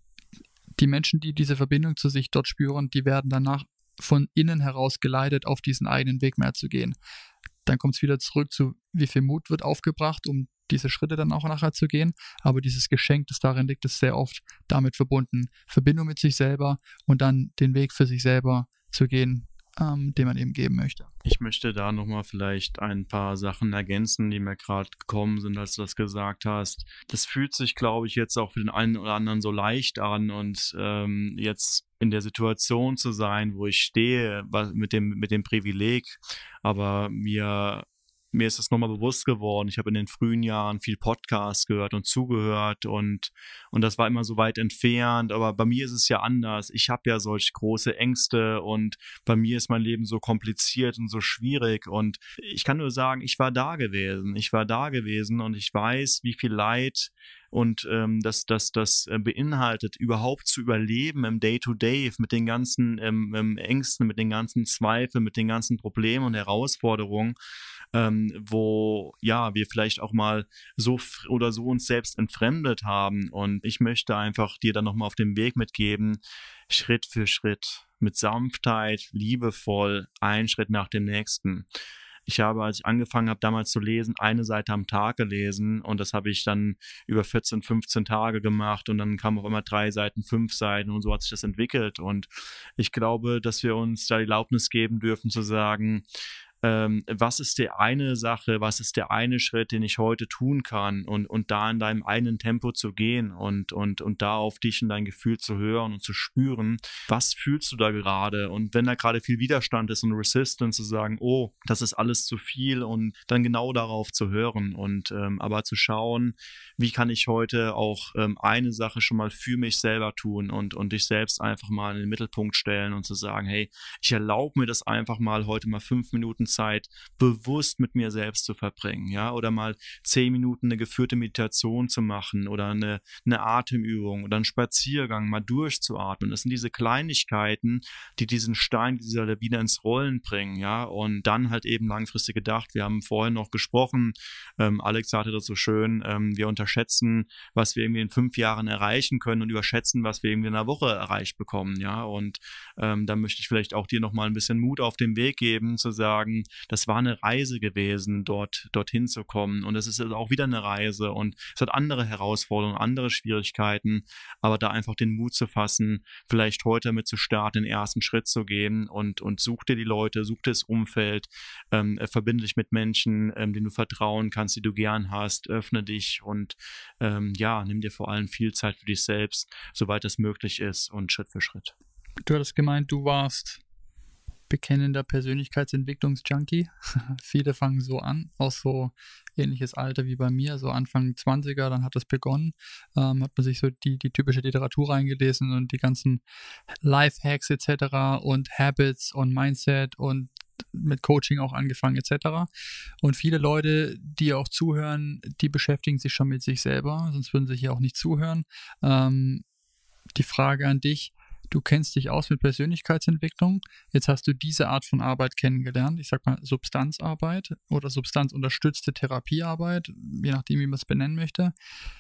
Die Menschen, die diese Verbindung zu sich dort spüren, die werden danach von innen heraus geleitet, auf diesen eigenen Weg mehr zu gehen. Dann kommt es wieder zurück zu, wie viel Mut wird aufgebracht, um diese Schritte dann auch nachher zu gehen. Aber dieses Geschenk, das darin liegt, ist sehr oft damit verbunden. Verbindung mit sich selber und dann den Weg für sich selber zu gehen, ähm, den man eben geben möchte. Ich möchte da nochmal vielleicht ein paar Sachen ergänzen, die mir gerade gekommen sind, als du das gesagt hast. Das fühlt sich, glaube ich, jetzt auch für den einen oder anderen so leicht an und ähm, jetzt in der Situation zu sein, wo ich stehe, mit dem, mit dem Privileg, aber mir Mir ist das nochmal bewusst geworden. Ich habe in den frühen Jahren viel Podcasts gehört und zugehört und, und das war immer so weit entfernt. Aber bei mir ist es ja anders. Ich habe ja solch große Ängste und bei mir ist mein Leben so kompliziert und so schwierig. Und ich kann nur sagen, ich war da gewesen. Ich war da gewesen und ich weiß, wie viel Leid und ähm, das, das, das beinhaltet, überhaupt zu überleben im Day-to-Day mit den ganzen ähm, ähm, Ängsten, mit den ganzen Zweifeln, mit den ganzen Problemen und Herausforderungen. Ähm, wo ja wir vielleicht auch mal so f- oder so uns selbst entfremdet haben. Und ich möchte einfach dir dann nochmal auf den Weg mitgeben, Schritt für Schritt, mit Sanftheit, liebevoll, ein Schritt nach dem nächsten. Ich habe, als ich angefangen habe, damals zu lesen, eine Seite am Tag gelesen und das habe ich dann über vierzehn, fünfzehn Tage gemacht und dann kamen auf einmal drei Seiten, fünf Seiten und so hat sich das entwickelt. Und ich glaube, dass wir uns da die Erlaubnis geben dürfen zu sagen, Ähm, was ist die eine Sache, was ist der eine Schritt, den ich heute tun kann und, und da in deinem eigenen Tempo zu gehen und, und, und da auf dich und dein Gefühl zu hören und zu spüren, was fühlst du da gerade und wenn da gerade viel Widerstand ist und Resistance zu sagen, oh, das ist alles zu viel und dann genau darauf zu hören und ähm, aber zu schauen, wie kann ich heute auch ähm, eine Sache schon mal für mich selber tun und, und dich selbst einfach mal in den Mittelpunkt stellen und zu sagen, hey, ich erlaube mir das einfach mal heute mal fünf Minuten Zeit bewusst mit mir selbst zu verbringen, ja, oder mal zehn Minuten eine geführte Meditation zu machen oder eine, eine Atemübung oder einen Spaziergang, mal durchzuatmen. Das sind diese Kleinigkeiten, die diesen Stein dieser Lawine ins Rollen bringen, ja, und dann halt eben langfristig gedacht. Wir haben vorhin noch gesprochen, ähm, Alex sagte das so schön, ähm, wir unterschätzen, was wir irgendwie in fünf Jahren erreichen können und überschätzen, was wir irgendwie in einer Woche erreicht bekommen, ja, und ähm, da möchte ich vielleicht auch dir nochmal ein bisschen Mut auf den Weg geben, zu sagen, das war eine Reise gewesen, dort dorthin zu kommen und es ist auch wieder eine Reise und es hat andere Herausforderungen, andere Schwierigkeiten, aber da einfach den Mut zu fassen, vielleicht heute damit zu starten, den ersten Schritt zu gehen und, und such dir die Leute, such dir das Umfeld, ähm, verbinde dich mit Menschen, ähm, denen du vertrauen kannst, die du gern hast, öffne dich und ähm, ja, nimm dir vor allem viel Zeit für dich selbst, soweit das möglich ist und Schritt für Schritt. Du hattest gemeint, du warst bekennender Persönlichkeitsentwicklungsjunkie. Viele fangen so an, auch so ähnliches Alter wie bei mir, so Anfang zwanziger, dann hat das begonnen, ähm, hat man sich so die, die typische Literatur reingelesen und die ganzen Lifehacks et cetera und Habits und Mindset und mit Coaching auch angefangen et cetera. Und viele Leute, die auch zuhören, die beschäftigen sich schon mit sich selber, sonst würden sie hier auch nicht zuhören. Ähm, die Frage an dich: Du kennst dich aus mit Persönlichkeitsentwicklung. Jetzt hast du diese Art von Arbeit kennengelernt. Ich sag mal Substanzarbeit oder substanzunterstützte Therapiearbeit, je nachdem, wie man es benennen möchte.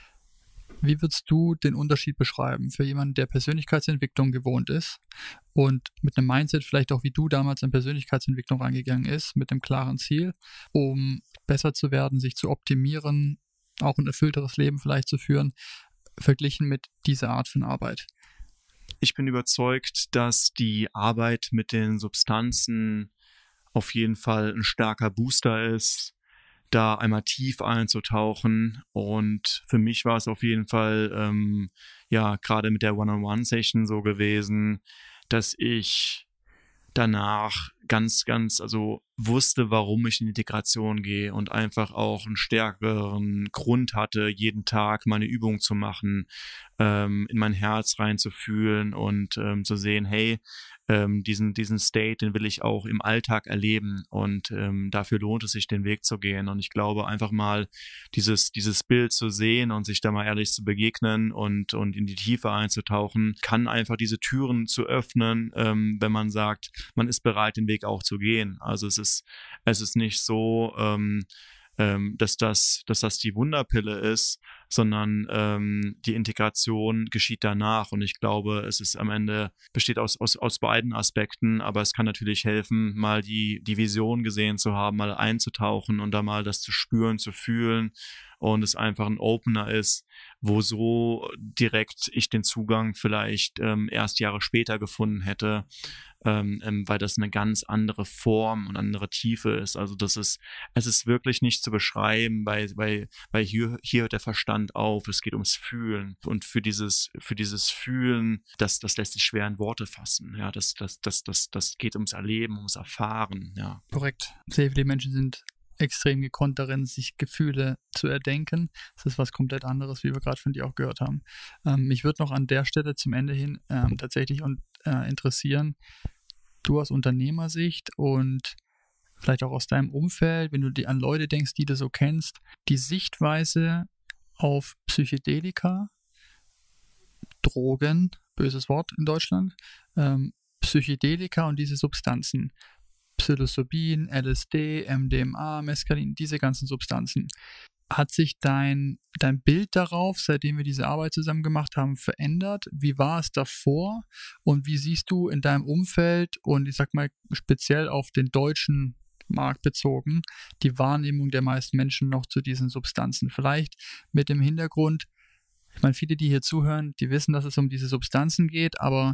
Wie würdest du den Unterschied beschreiben für jemanden, der Persönlichkeitsentwicklung gewohnt ist und mit einem Mindset vielleicht auch wie du damals in Persönlichkeitsentwicklung reingegangen ist, mit einem klaren Ziel, um besser zu werden, sich zu optimieren, auch ein erfüllteres Leben vielleicht zu führen, verglichen mit dieser Art von Arbeit? Ich bin überzeugt, dass die Arbeit mit den Substanzen auf jeden Fall ein starker Booster ist, da einmal tief einzutauchen. Und für mich war es auf jeden Fall, ähm, ja, gerade mit der One-on-One-Session so gewesen, dass ich danach ganz, ganz, also wusste, warum ich in die Integration gehe und einfach auch einen stärkeren Grund hatte, jeden Tag meine Übung zu machen, ähm, in mein Herz reinzufühlen und ähm, zu sehen, hey, ähm, diesen, diesen State, den will ich auch im Alltag erleben und ähm, dafür lohnt es sich, den Weg zu gehen. Und ich glaube, einfach mal dieses, dieses Bild zu sehen und sich da mal ehrlich zu begegnen und, und in die Tiefe einzutauchen, kann einfach diese Türen zu öffnen, ähm, wenn man sagt, man ist bereit, den Weg auch zu gehen. Also es ist, es ist nicht so, ähm, ähm, dass das, dass das die Wunderpille ist, sondern ähm, die Integration geschieht danach. Und ich glaube, es ist am Ende, besteht aus, aus, aus beiden Aspekten, aber es kann natürlich helfen, mal die, die Vision gesehen zu haben, mal einzutauchen und da mal das zu spüren, zu fühlen und es einfach ein Opener ist, wo so direkt ich den Zugang vielleicht ähm, erst Jahre später gefunden hätte, ähm, ähm, weil das eine ganz andere Form und andere Tiefe ist. Also das ist, es ist wirklich nicht zu beschreiben, weil, weil, weil hier, hier hört der Verstand auf, es geht ums Fühlen. Und für dieses, für dieses Fühlen, das, das lässt sich schwer in Worte fassen. Ja, das, das, das, das, das geht ums Erleben, ums Erfahren, ja. Korrekt. Sehr viele Menschen sind extrem gekonnt darin, sich Gefühle zu erdenken. Das ist was komplett anderes, wie wir gerade von dir auch gehört haben. Ähm, mich würde noch an der Stelle zum Ende hin ähm, tatsächlich und, äh, interessieren, du aus Unternehmersicht und vielleicht auch aus deinem Umfeld, wenn du die, an Leute denkst, die du so kennst, die Sichtweise auf Psychedelika, Drogen, böses Wort in Deutschland, ähm, Psychedelika und diese Substanzen, Psilocybin, L S D, M D M A, Mescalin, diese ganzen Substanzen. Hat sich dein, dein Bild darauf, seitdem wir diese Arbeit zusammen gemacht haben, verändert? Wie war es davor? Und wie siehst du in deinem Umfeld und ich sag mal speziell auf den deutschen Markt bezogen, die Wahrnehmung der meisten Menschen noch zu diesen Substanzen? Vielleicht mit dem Hintergrund, ich meine, viele, die hier zuhören, die wissen, dass es um diese Substanzen geht, aber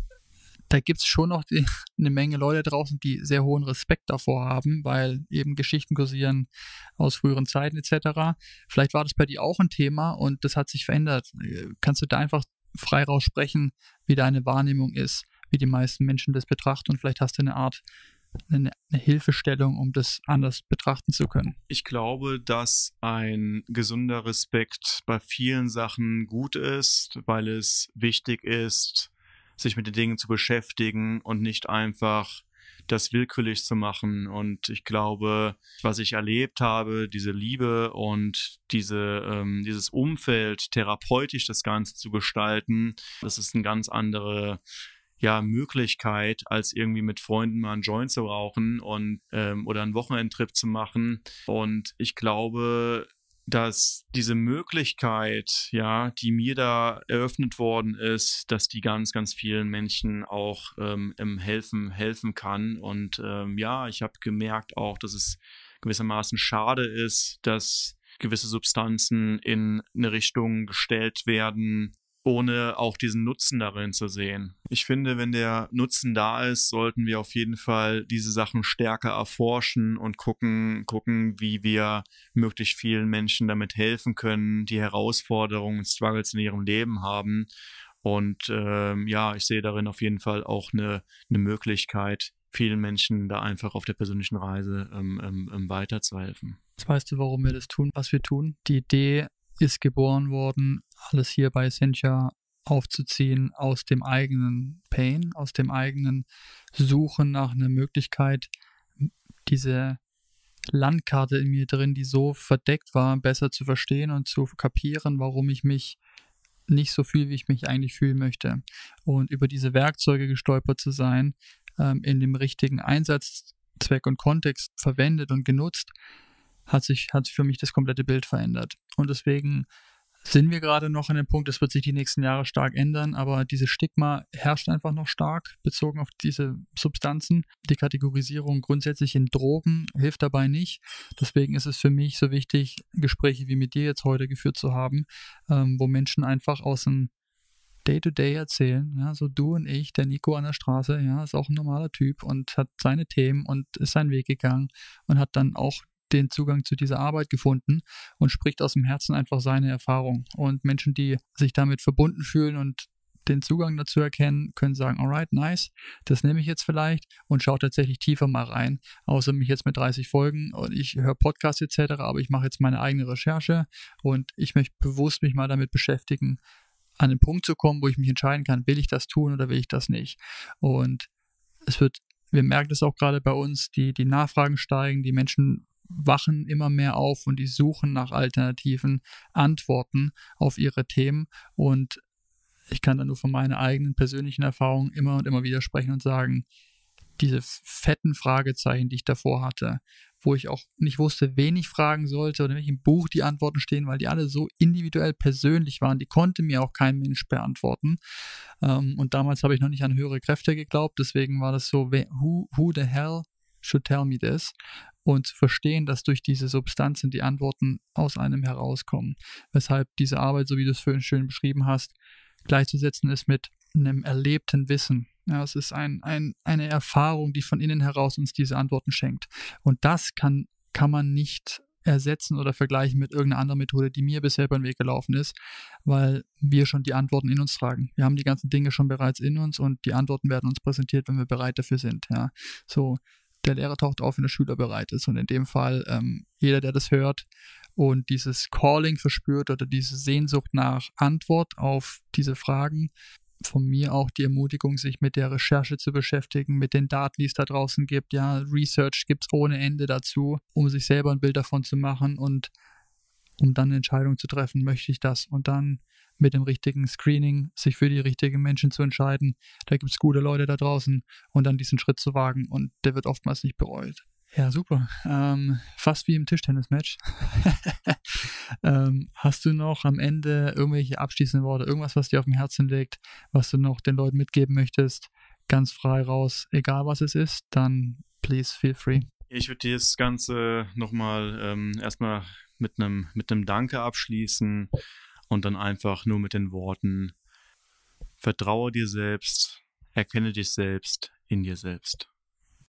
da gibt es schon noch die, eine Menge Leute draußen, die sehr hohen Respekt davor haben, weil eben Geschichten kursieren aus früheren Zeiten et cetera. Vielleicht war das bei dir auch ein Thema und das hat sich verändert. Kannst du da einfach frei raus sprechen, wie deine Wahrnehmung ist, wie die meisten Menschen das betrachten und vielleicht hast du eine Art, eine, eine Hilfestellung, um das anders betrachten zu können? Ich glaube, dass ein gesunder Respekt bei vielen Sachen gut ist, weil es wichtig ist, sich mit den Dingen zu beschäftigen und nicht einfach das willkürlich zu machen. Und ich glaube, was ich erlebt habe, diese Liebe und diese, ähm, dieses Umfeld, therapeutisch das Ganze zu gestalten, das ist eine ganz andere ja, Möglichkeit, als irgendwie mit Freunden mal einen Joint zu rauchen und ähm, oder einen Wochenendtrip zu machen. Und ich glaube, dass diese Möglichkeit, ja, die mir da eröffnet worden ist, dass die ganz, ganz vielen Menschen auch ähm, im helfen, helfen kann. Und ähm, ja, ich habe gemerkt auch, dass es gewissermaßen schade ist, dass gewisse Substanzen in eine Richtung gestellt werden, ohne auch diesen Nutzen darin zu sehen. Ich finde, wenn der Nutzen da ist, sollten wir auf jeden Fall diese Sachen stärker erforschen und gucken, gucken, wie wir möglichst vielen Menschen damit helfen können, die Herausforderungen und Struggles in ihrem Leben haben. Und ähm, ja, ich sehe darin auf jeden Fall auch eine, eine Möglichkeit, vielen Menschen da einfach auf der persönlichen Reise ähm, ähm, weiterzuhelfen. Jetzt weißt du, warum wir das tun, was wir tun. Die Idee ist geboren worden, alles hier bei Essentia aufzuziehen aus dem eigenen Pain, aus dem eigenen Suchen nach einer Möglichkeit, diese Landkarte in mir drin, die so verdeckt war, besser zu verstehen und zu kapieren, warum ich mich nicht so fühle, wie ich mich eigentlich fühlen möchte. Und über diese Werkzeuge gestolpert zu sein, ähm, in dem richtigen Einsatzzweck und Kontext verwendet und genutzt, hat sich, hat sich für mich das komplette Bild verändert. Und deswegen sind wir gerade noch an dem Punkt, das wird sich die nächsten Jahre stark ändern, aber dieses Stigma herrscht einfach noch stark bezogen auf diese Substanzen. Die Kategorisierung grundsätzlich in Drogen hilft dabei nicht. Deswegen ist es für mich so wichtig, Gespräche wie mit dir jetzt heute geführt zu haben, ähm, wo Menschen einfach aus dem Day-to-Day erzählen, ja, so du und ich, der Nico an der Straße, ja, ist auch ein normaler Typ und hat seine Themen und ist seinen Weg gegangen und hat dann auch den Zugang zu dieser Arbeit gefunden und spricht aus dem Herzen einfach seine Erfahrung. Und Menschen, die sich damit verbunden fühlen und den Zugang dazu erkennen, können sagen, alright, nice, das nehme ich jetzt vielleicht und schaue tatsächlich tiefer mal rein, außer mich jetzt mit dreißig Folgen und ich höre Podcasts et cetera, aber ich mache jetzt meine eigene Recherche und ich möchte bewusst mich mal damit beschäftigen, an den Punkt zu kommen, wo ich mich entscheiden kann, will ich das tun oder will ich das nicht. Und es wird, wir merken das auch gerade bei uns, die, die Nachfragen steigen, die Menschen wachen immer mehr auf und die suchen nach alternativen Antworten auf ihre Themen und ich kann da nur von meiner eigenen persönlichen Erfahrung immer und immer wieder sprechen und sagen, diese fetten Fragezeichen, die ich davor hatte, wo ich auch nicht wusste, wen ich fragen sollte oder in welchem Buch die Antworten stehen, weil die alle so individuell persönlich waren, die konnte mir auch kein Mensch beantworten. Ähm, und damals habe ich noch nicht an höhere Kräfte geglaubt, deswegen war das so, who, who the hell should tell me this? Und zu verstehen, dass durch diese Substanzen die Antworten aus einem herauskommen. Weshalb diese Arbeit, so wie du es vorhin schön beschrieben hast, gleichzusetzen ist mit einem erlebten Wissen. Ja, es ist ein, ein, eine Erfahrung, die von innen heraus uns diese Antworten schenkt. Und das kann, kann man nicht ersetzen oder vergleichen mit irgendeiner anderen Methode, die mir bisher über den Weg gelaufen ist, weil wir schon die Antworten in uns tragen. Wir haben die ganzen Dinge schon bereits in uns und die Antworten werden uns präsentiert, wenn wir bereit dafür sind. Ja, so der Lehrer taucht auf, wenn der Schüler bereit ist. Und in dem Fall, ähm, jeder, der das hört und dieses Calling verspürt oder diese Sehnsucht nach Antwort auf diese Fragen, von mir auch die Ermutigung, sich mit der Recherche zu beschäftigen, mit den Daten, die es da draußen gibt. Ja, Research gibt es ohne Ende dazu, um sich selber ein Bild davon zu machen und um dann eine Entscheidung zu treffen, möchte ich das? Und dann mit dem richtigen Screening sich für die richtigen Menschen zu entscheiden. Da gibt es gute Leute da draußen und dann diesen Schritt zu wagen und der wird oftmals nicht bereut. Ja, super. Ähm, fast wie im Tischtennis-Match. ähm, hast du noch am Ende irgendwelche abschließenden Worte, irgendwas, was dir auf dem Herzen liegt, was du noch den Leuten mitgeben möchtest? Ganz frei raus, egal was es ist, dann please feel free. Ich würde das Ganze nochmal ähm, erstmal mit einem mit einem Danke abschließen und dann einfach nur mit den Worten: Vertraue dir selbst, erkenne dich selbst in dir selbst.